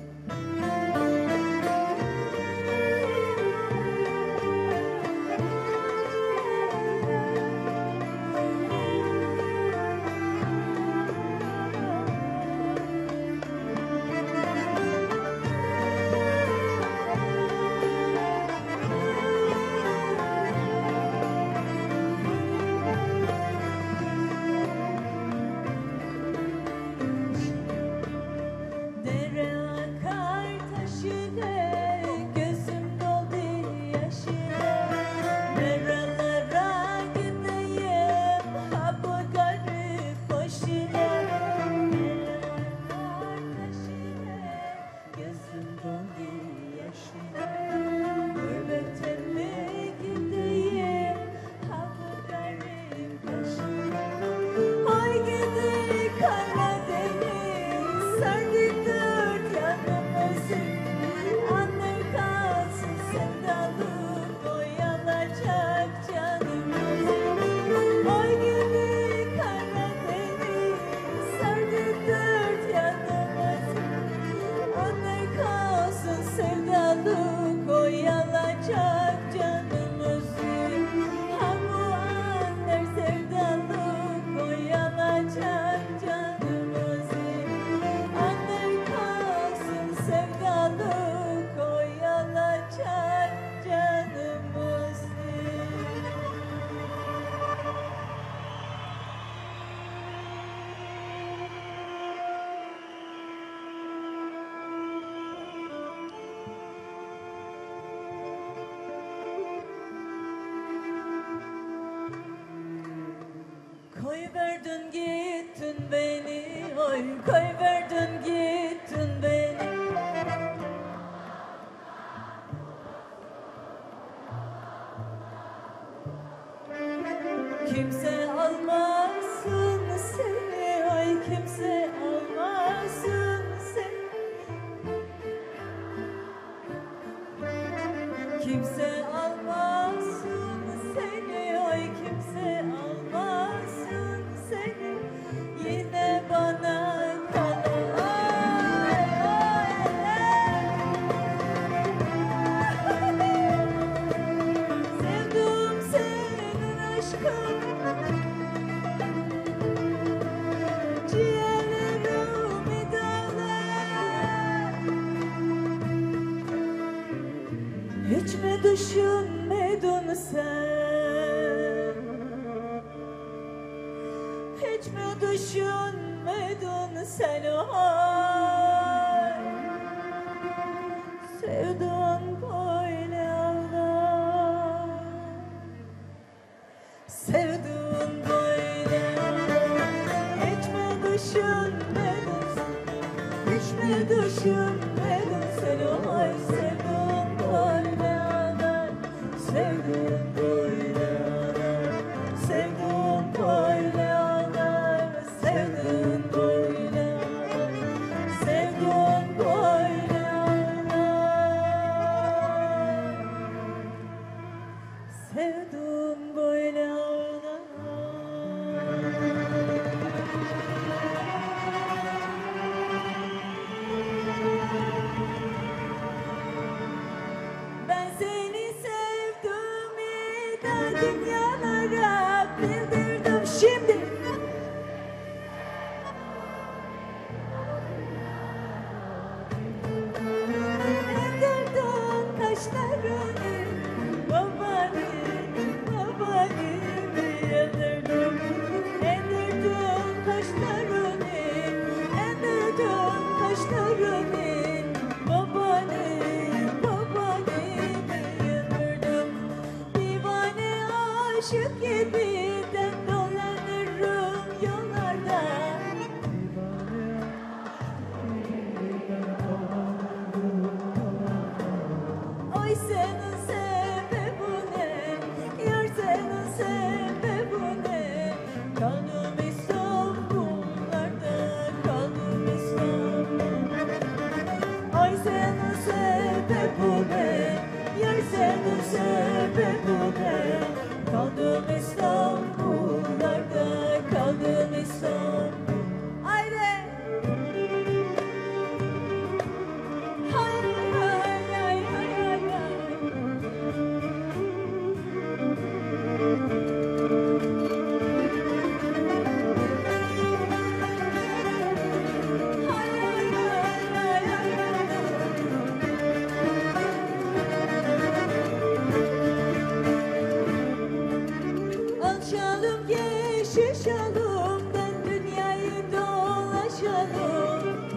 Dere akar taş ile, gözüm doldu yaş ile. Nerelere gideyim, ha bu garip boş ile. Dere akar taş ile, gözüm doldu yaş ile. Gurbete mi gideyim, ha bu garip boş ile. Ay gidi Karadeniz, sardı dört yanımızı. Amerika'sın sevdalık, oyalayacak canımızı. Ay gidi Karadeniz, sardı dört yanımızı. Amerika'sın sevdalık, oyalayacak canımızı. Ha bu anlar sevdalık, oyalayacak canımızı. Amerika'sın sevdalık, oyalayacak canımızı. Koy verdin gittin beni, oy koy verdin gittin beni. Kimse almasın seni, oy kimse almasın seni. Kimse almasın seni, oy kimse almasın seni. Yine bana kalır. Ay, ay, ay. Sevdim senin aşkın, ciğerlerimi dağlar. Hiç mi düşünmedin sen? Hiç mi düşünmedin sen ay? Sevdan böyle ağlar. Sevdan böyle ağlar. Hiç mi düşünmedin sen? Hiç mi düşünmedin sen ay? Sevdan böyle ağlar. Sevdan böyle ağlar. Sevdan böyle ağlar. Sevdan böyle ağlar. Sevdan böyle ağlar. aşık gibi de dolanırım yollarda. Oy senin sebebin ne? Yar senin sebebin ne? Kanım İstanbullarda, kanım İstanbul. Ay senin sebebin ne? Yar senin sebebin ne? Kaldım İstanbullarda, kaldım İstanbul. Haydi! Hay hay hay hay hay hay. Hay hay hay hay hay. Alçalım yeşil şalımdan dünyayı dolaşalım.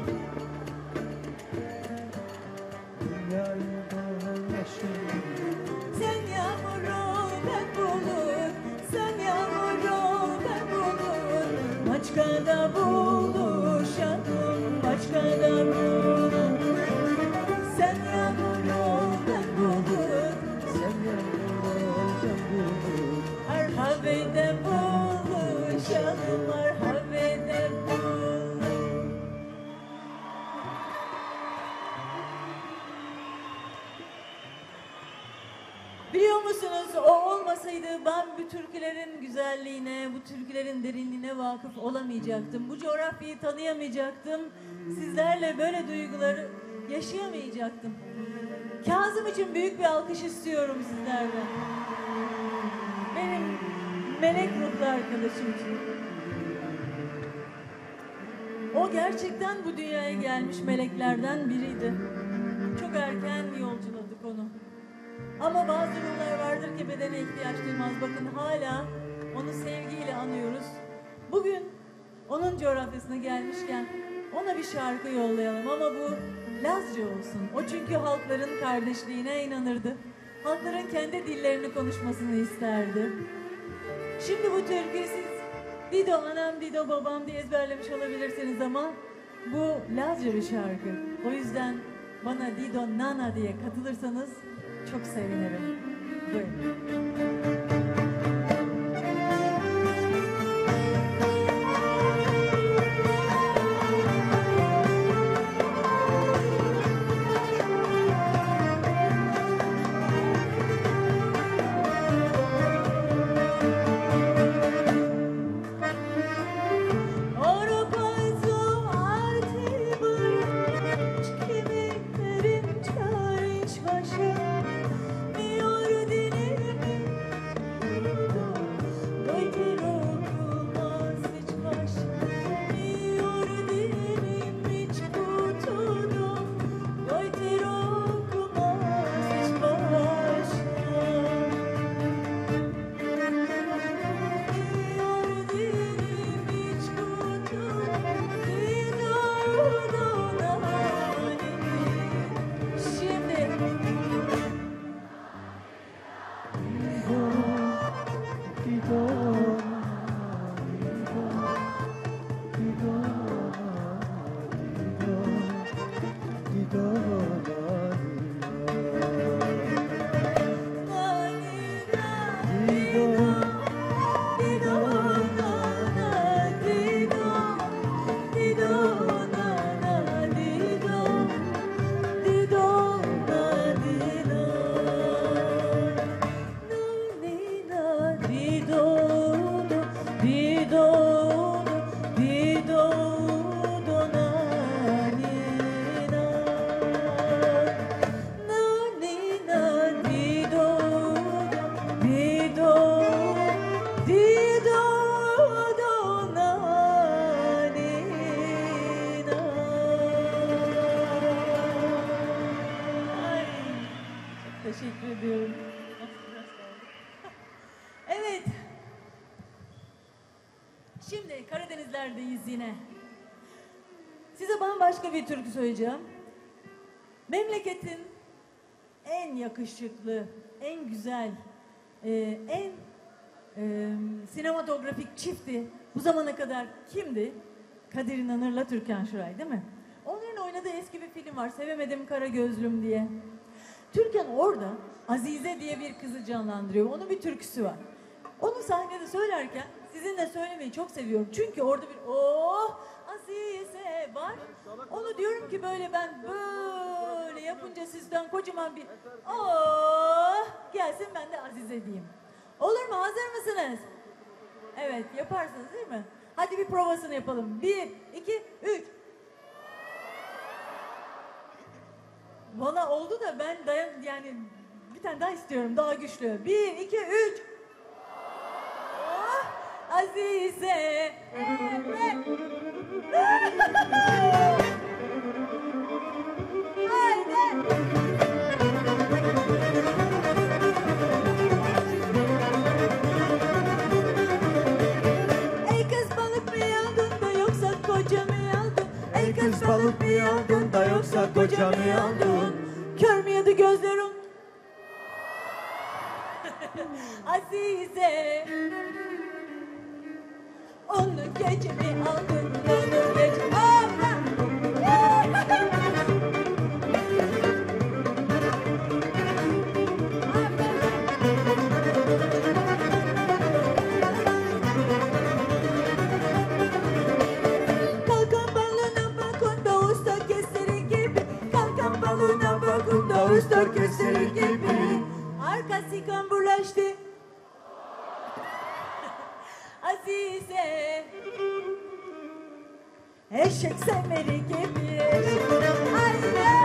Sen yağmur ol ben bulut, sen yağmur ol ben bulut. Maçkada buluşalım, maçkada bulut. Sen yağmur ol ben bulut, sen yağmur ol ben bulut. Arhabede buluşalım, arhabede bulut. Biliyor musunuz, o olmasaydı ben bu türkülerin güzelliğine, bu türkülerin derinliğine vakıf olamayacaktım. Bu coğrafyayı tanıyamayacaktım. Sizlerle böyle duyguları yaşayamayacaktım. Kazım için büyük bir alkış istiyorum sizlerden. Benim melek ruhlu arkadaşım için. O gerçekten bu dünyaya gelmiş meleklerden biriydi. Çok erken yolculadık onu. Ama bazı ruhlar vardır ki bedene ihtiyaç duymaz. Bakın hala onu sevgiyle anıyoruz. Bugün onun coğrafyasına gelmişken ona bir şarkı yollayalım ama bu Lazca olsun. O çünkü halkların kardeşliğine inanırdı. Halkların kendi dillerini konuşmasını isterdi. Şimdi bu türküyü siz Dido anam, Dido babam diye ezberlemiş olabilirsiniz ama bu Lazca bir şarkı. O yüzden bana Dido Nana diye katılırsanız çok sevinirim. Buyurun. Teşekkür ediyorum. Evet. Şimdi Karadenizlerdeyiz yine. Size bambaşka bir türkü söyleyeceğim. Memleketin en yakışıklı, en güzel, e, en e, sinematografik çifti bu zamana kadar kimdi? Kadir İnanır'la Türkan Şoray değil mi? Onların oynadığı eski bir film var, Sevemedim Kara Gözlüm diye. Türkan orada Azize diye bir kızı canlandırıyor. Onun bir türküsü var. Onu sahnede söylerken sizinle söylemeyi çok seviyorum. Çünkü orada bir oh Azize var. Onu diyorum ki böyle ben böyle yapınca sizden kocaman bir oh gelsin, ben de Azize diyeyim. Olur mu? Hazır mısınız? Evet, yaparsınız değil mi? Hadi bir provasını yapalım. Bir, iki, üç. Valla oldu da ben dayan yani bir tane daha istiyorum, daha güçlü. Bir, iki, üç. Oh, Azize. Evet. Haydi. Ey kız balık mı yandın da yoksa koca mı yandın? Ey kız balık mı yandın da yoksa koca mı yandın? Kör mü yadı gözlerim? Azize. Onu gece mi aldın? Onu gece Allah! Kalkan balına bakın da usta keseri gibi. Kalkan balına bakın da usta keseri gibi. Arkası kamburlaştı. Azize. Eşek semeri gibi eşek. Aynen.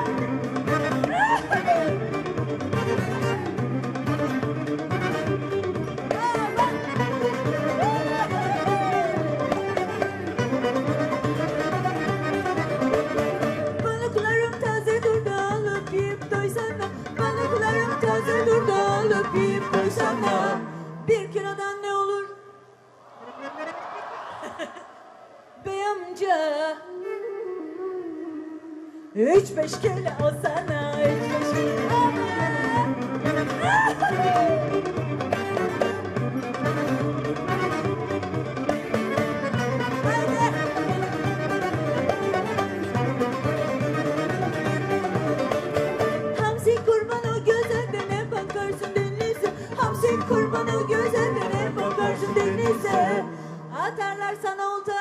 Balıklarım taze dur da alıp yiyip doysana. Balıklarım taze dur da alıp yiyip doysana. Bir kilodan ne olur? Bey amca. Üç beş kilo alsana. Üç beş kilo. Hamsi kurban o gözlerine bakarsın denize. Hamsi kurban o gözlerine bakarsın denize. Atarlar sana olta.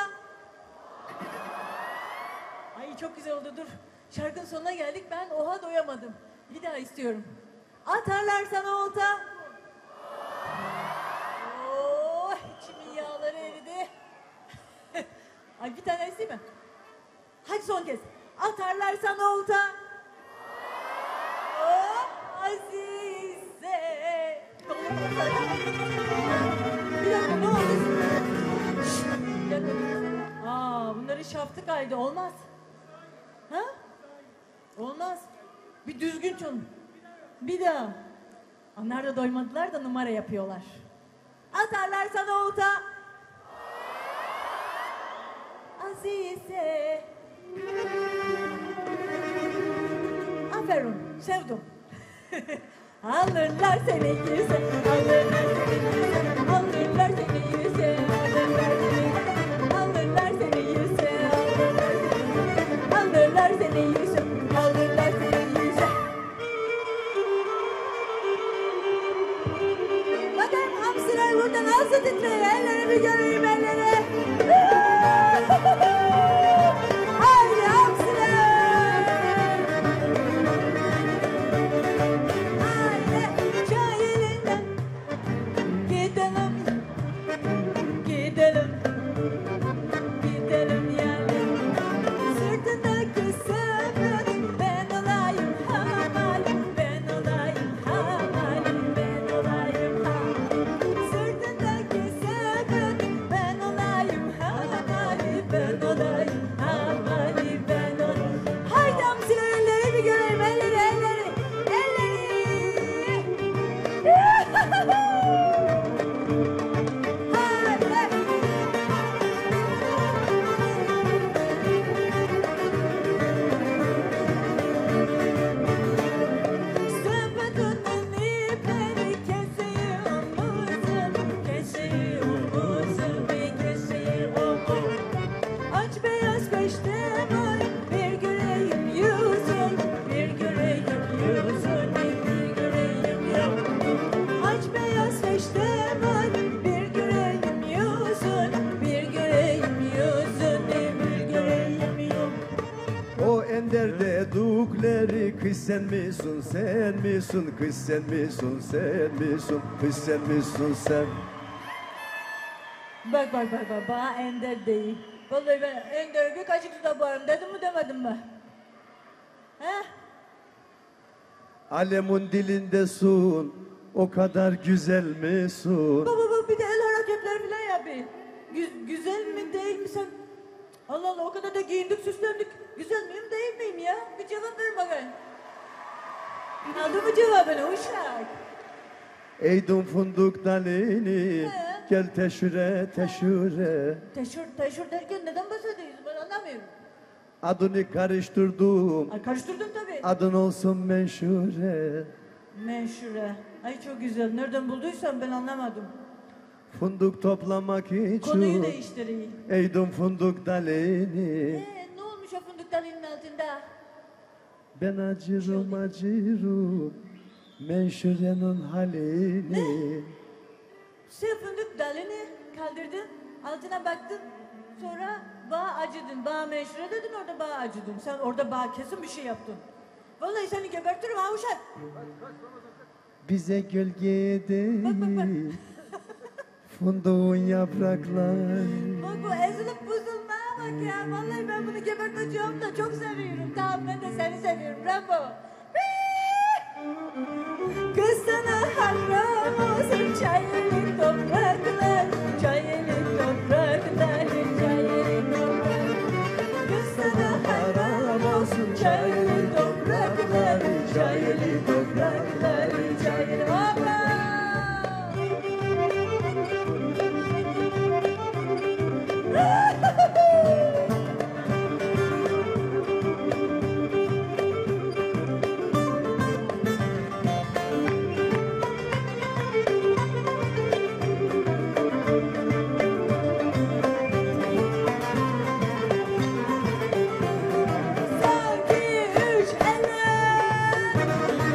Ay çok güzel oldu, dur. Şarkının sonuna geldik, ben oha doyamadım. Bir daha istiyorum. Atarlar sana olta. Oh, içimin yağları eridi. Ay bir tane isteyeyim mi? Hadi son kez. Atarlar sana olta. Oh, Azize. Bir dakika, ne oldu? Şşt, bir dakika. Aa, bunların şaftı kaydı, olmaz. Ha? Olmaz. Bir düzgün çon. Bir daha. Onlar da doymadılar da numara yapıyorlar. Atarlar sana olta. Azize. Aferin, sevdim. Alırlar seni yüze, alırlar seni yüze, alırlar seni yüze, alırlar seni, alırlar seni yüze, alırlar seni yüze, alırlar seni yüze. Bakın hamsiler burada nasıl titriyor, elleri bir göreyim elleri. Haydi hamsiler. Haydi cahilinden giden beşte var, bir göreyim yüzün, bir göreyim yüzün, bir göreyim yüzün. Aç beyaz beşte var, bir göreyim yüzün, bir göreyim yüzün, bir göreyim yüzün. O enderde dukleri kız sen misin sen misin kız sen misin sen misin kız sen misin sen. Bak bak bak bak, bana Ender değil. Vallahi ben Ender'e bir kaşık su taparım dedim mi demedim mi? He? Alemun dilindesun o kadar güzel misin? Baba baba bir de el hareketler falan yapayım. Gü- güzel mi değil mi sen? Allah Allah, o kadar da giyindik süslendik. Güzel miyim değil miyim ya? Bir cevap ver bakayım. Aldın mı cevabını uşak? Eydun funduk dalini He. gel teşhüre teşhüre. Teşhür, teşhür derken neden bahsediyorsun? Ben anlamıyorum. Adını karıştırdım Ay karıştırdın tabii. adın olsun menşure. Menşure. Ay çok güzel. Nereden bulduysan ben anlamadım. Funduk toplamak Konuyu için değiştireyim. eydun funduk dalini. Ee, ne olmuş o fındık dalının altında? Ben acırım acırım menşurenin halini. Sen fındık dalını kaldırdın, altına baktın, sonra bağ acıdın, bağ menşure dedin, orada bağ acıdın. Sen orada bağ kesin bir şey yaptın. Vallahi seni gebertirim ha uşak. Bize gölge Bak, bak, bak. değil funduğun yaprakları. Bak bu ezilip buzulmaya bak ya. Vallahi ben bunu geberteceğim da çok seviyorum. Tamam, ben de seni seviyorum. Bravo. Kız sana haram olsun çayeli topraklar, çayeli topraklar, çayeli topraklar. Kız sana haram olsun çayeli topraklar, çayeli topraklar, çayeli topraklar. Sanki üç eller.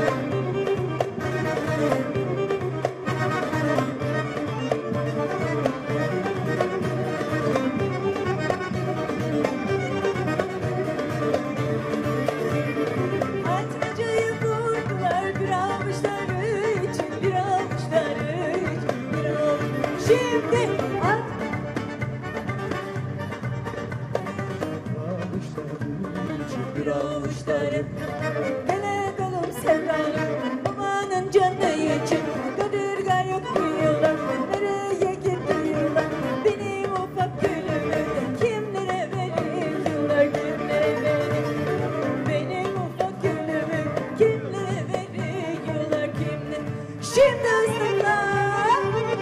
Atmacayı vurdular bir avuçları için, bir avuçları için, bir avuç. Şimdi at. Bir avuçları. Gele kalım sevdalim, babanın canı için. Kadırga yok diyorlar, nereye gidiyorlar? Benim ufak gülümü de kimlere veriyorlar, kimlere veriyorlar? Benim ufak gülümü kimlere veriyorlar, kimlere? Şimdi ıslıklar.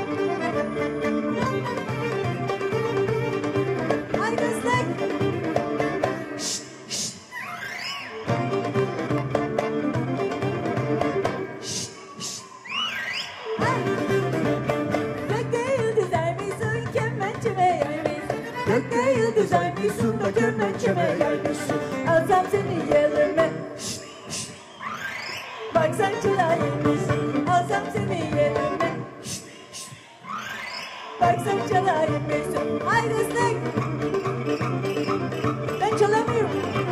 Haydi ıslık. Şşt, şşt. Şşt, şşt. Ay. Gökte yıldız aymışsın, kemençeme yaymışsın. Gökte yıldız aymışsın da kemençeme yaymışsın. Alsam seni yerime. Şşt, şşt. Bak sen çalaymışsın, alsam seni yerime. Şşt, şşt. Bak sen çalaymışsın. Haydi ıslık. Ben çalamıyorum.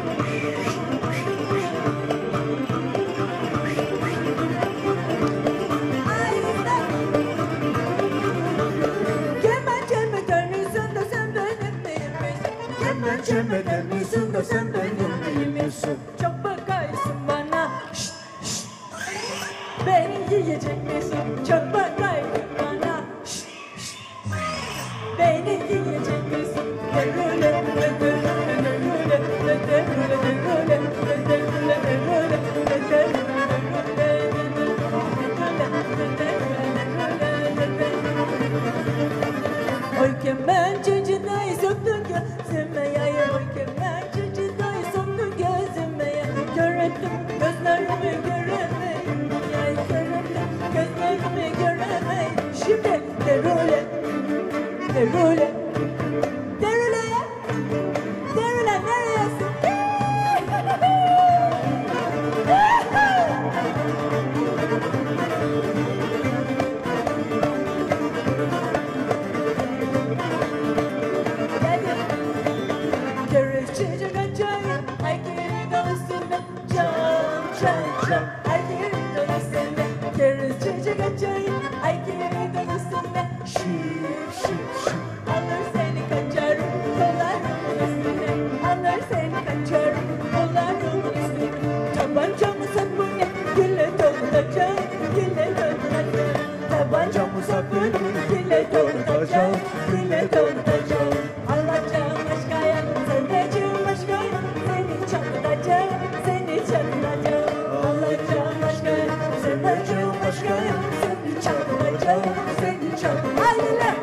Ay ıslık. Kemençeme dönmüşsün da sen benim miymişsin? Kemençeme dönmüşsün da sen benim miymişsin? Çok bakarsın bana. Şşt, şşt. Beni yiyecek misin? Çok bakarsın bana. Şşt, şşt. Beni yiyecek misin? Derule, derule, derule, derule, derule, derule, derule, derule. Oy kemençecineyi söktün gözüme ya. Oy kemençecineyi söktün gözüme ya. Kör ettim gözlerimi göremeyim ya. Kör ettim gözlerimi göremeyim. Şimdi derule, derule, derule, derule ne? kaçayım, erkeğin üstünde çam çam çam. Erkeğin üstünde keresteci kaçayım, erkeğin üstünde şif şif şif. Alır seni kaçar, kollarımın üstüne, alır seni kaçar, kollarımın üstüne. Tabancamı sakın, gülle dolduracağım, gülle dolduracağım. Tabancamı sakın, gülle dolduracağım, gülle dolduracağım. Alacağım aşkaya, seveceğim aşkaya, seni çatlatacağım, seni çatlatacağım. Alacağım aşkaya, seveceğim aşkaya, seni çatlatacağım, seni çatlatacağım. Haydi lan!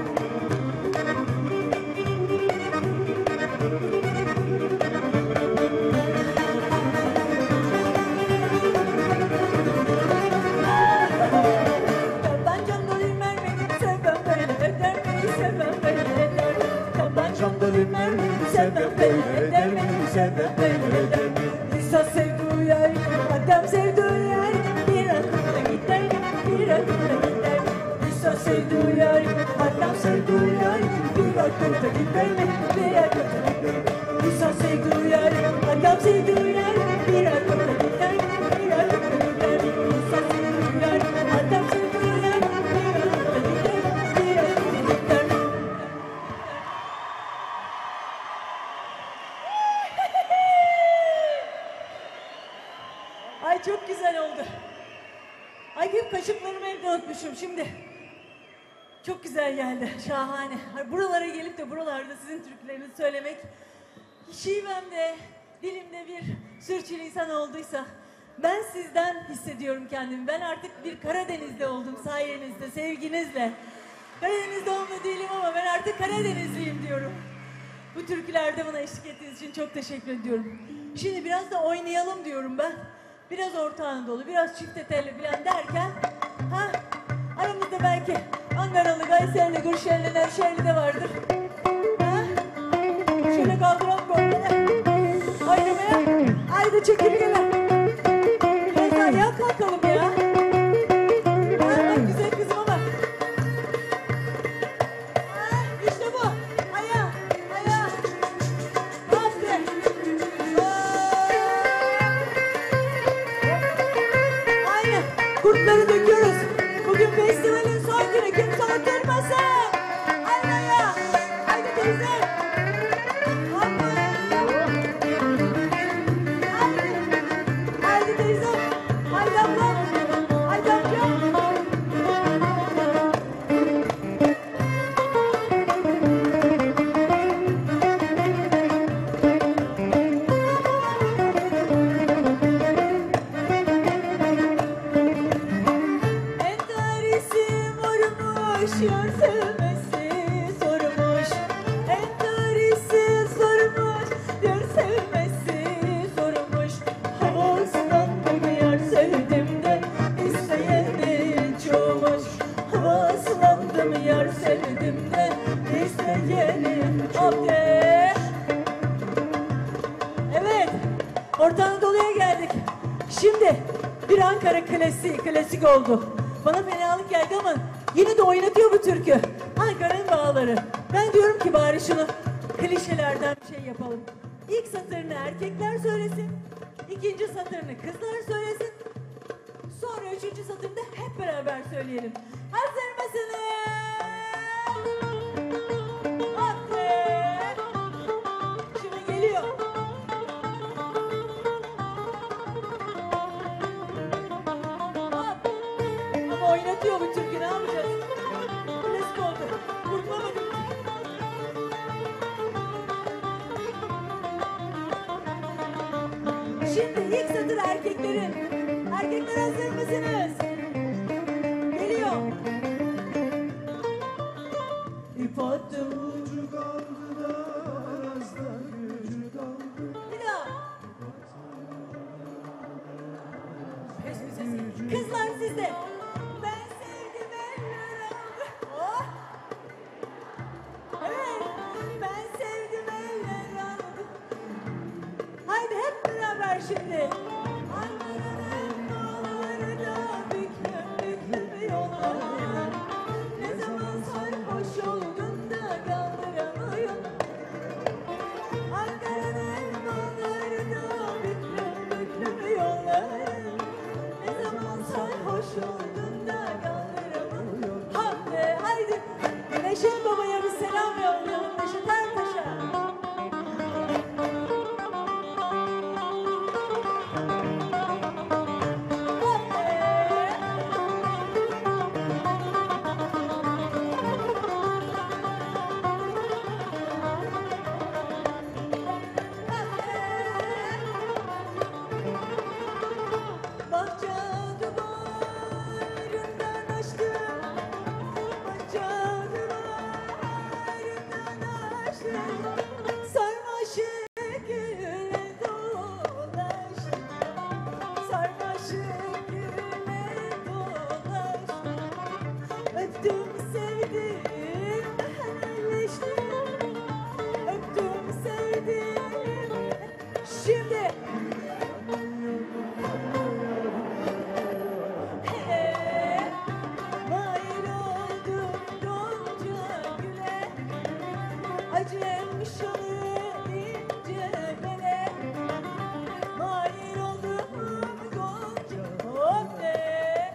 Tabancamda ürmer beni, sevmem böyle eder beni, sevmem böyle eder. Tabancamda ürmer beni, sevmem böyle eder beni, sevmem böyle eder. İnsan sevdiği yer, adam sevdiği yer, bir akılda gider, bir akılda gider. İnsan sevdiği yer, adam sevdiği yer, bir akılda gider, bir akılda gider. İnsan sevdiği yer, adam sevdiği yer, bir akılda gider, bir akılda gider. İnsan sevdiği yer, adam sevdiği yer, bir akılda gider, bir akılda gider. Ay çok güzel oldu. Ay hep kaşıklarımı evde unutmuşum şimdi. Çok güzel geldi, şahane. Buralara gelip de buralarda sizin türkülerinizi söylemek, şivemde, dilimde bir sürçülisan olduysa ben sizden hissediyorum kendimi. Ben artık bir Karadeniz'de oldum sayenizde, sevginizle. Karadeniz'de doğumlu değilim ama ben artık Karadenizliyim diyorum. Bu türkülerde bana eşlik ettiğiniz için çok teşekkür ediyorum. Şimdi biraz da oynayalım diyorum ben. Biraz Orta Anadolu, biraz çifte telli falan derken ha, aramızda belki Ankaralı, Gayserili, Gürşehirli, Nevşehirli de vardır. Ha? Şöyle kaldıran kolları oynamaya. Haydi çekirgeler. Biraz daha ayağa kalkalım ya. Ha, bak güzel kızıma bak. Ha, işte bu. Ayağa, ayağa. Aferin. Aynen. Kurtları döküyoruz. Bugün festivalin son günü. Kimse oturmasın. Aynen ya. Haydi teyze. Aferin. Haydi. Haydi teyze. Haydi ablam. Haydi amcam. Entarisi mormuş, yar sevmesi sormuş. Entarisi sormuş, yar sevmesi sormuş. Havaslandım yar sevdim de isteyeni çoğumuş. Havaslandım yar sevdim de isteyeni abde. Evet, Orta Anadolu'ya geldik. Şimdi bir Ankara klasiği, klasik oldu. Bana fenalık geldi ama yine de oynatıyor bu türkü. Ankara'nın bağları. Ben diyorum ki bari şunu klişelerden bir şey yapalım. İlk satırını erkekler söylesin, ikinci satırını kızlar söylesin. Sonra üçüncü satırını hep beraber söyleyelim. Hazır mısınız? Aferin. Şimdi geliyor. Ama oynatıyor bu türkü, ne yapacağız? Klasik oldu. Kurtulamadım. Şimdi ilk satır erkeklerin. Erkekler hazır mısınız? Geliyor. İp attım. Bir daha. Pes bir sesi. Kızlar sizde. Ben sevdim eller aldı. Oh. Evet. Ben sevdim eller aldı. Haydi hep beraber şimdi. Ankara'nın dağları da büklüm büklüm yollar. Ne zaman sarhoş oldun da kaldıramıyorum. Ankara'nın Şimdi. Hey, mahir oldum gonca güle, acı emmiş onu ince bele. Mahir oldum gonca hop be.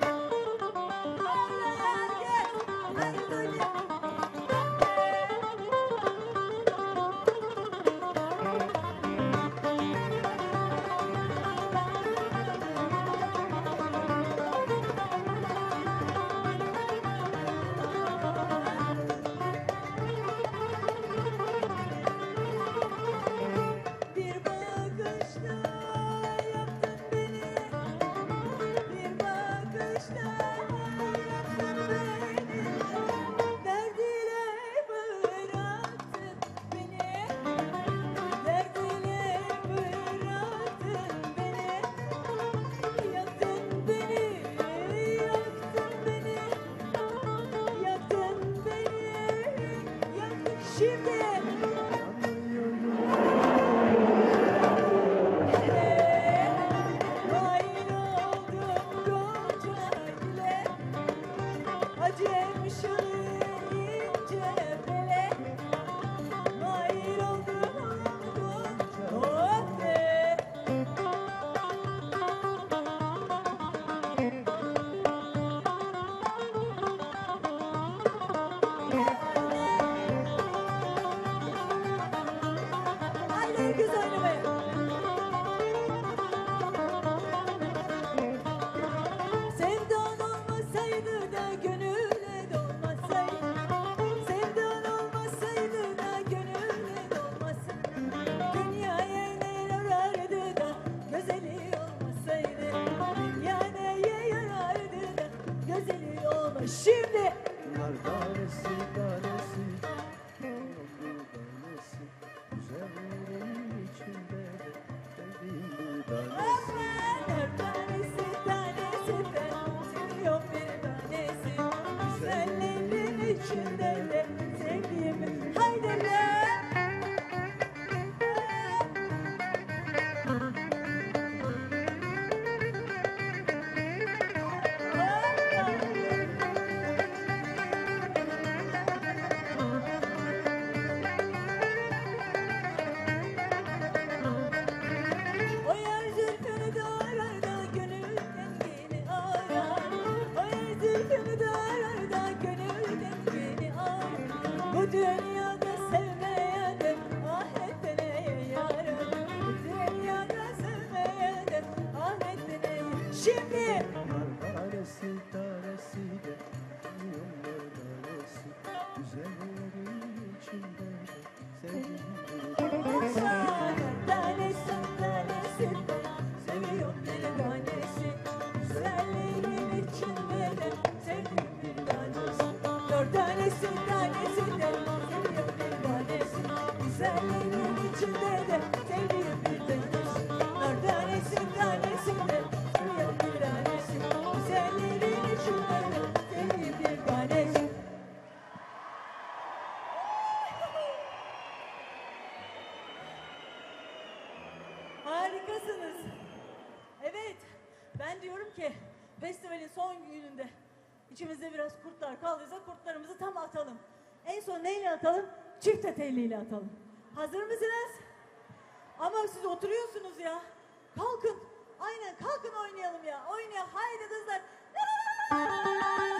Hayır gel, hayır öyle. Bir bakışla yaktın beni, bir bakışla yaktın beni, derdiyle bıraktın beni, derdiyle bıraktın beni, yaktın beni, yaktın beni, yaktın beni, yaktın şimdi. Mahir oldum gonca güle, acı emmiş onu ince bele. Mahir oldum gonca hop be. Haydi herkes oynamaya. Sevdan olmasaydı da gönüle dolmasaydı, sevdan olmasaydı da gönüle dolmasaydı, dünyaya ne yarardı da güzeli olmasaydı, dünya neye yarardı da güzeli olmasaydı. Şimdi Nar tanesi tanesi, yoldu tanesi, güzellerin içinde de sevdiğim bir tanesi. Her tanesi tanesi ben seviyorum bir tanesi, güzellerin içinde de sevdiğim. Haydi be. O yer zülfünü de arar da gönül dengini arar. O yer zülfünü de arar da gönül dengini arar. Bu dünyada sevmeye de ahirette neye yarar? Bu dünyada sevmeye de ahirette neye yarar? Şimdi Nar tanesi tanesi de, yollar tanesi, güzellerin içinde de sevdiğim bir tanesi. tanesi tanesi seviyorum bir tanesi, güzellerin içinde de sevdiğim bir tanesi. Dört tanesi tanesi de seviyorum bir tanesi, güzellerin içinde de sevdiğim bir tanesi. Dört tanesi tanesi de seviyorum bir tanesi, güzellerin içinde de sevdiğim bir tanesi. Harikasınız. Evet, ben diyorum ki festivalin son gününde içimizde biraz kurtlar kaldıysa kurtlarımızı tam atalım. En son neyle atalım? Çift etelliyle atalım. Hazır mısınız? Ama siz oturuyorsunuz ya. Kalkın. Aynen kalkın oynayalım ya. Oynayalım. Haydi kızlar.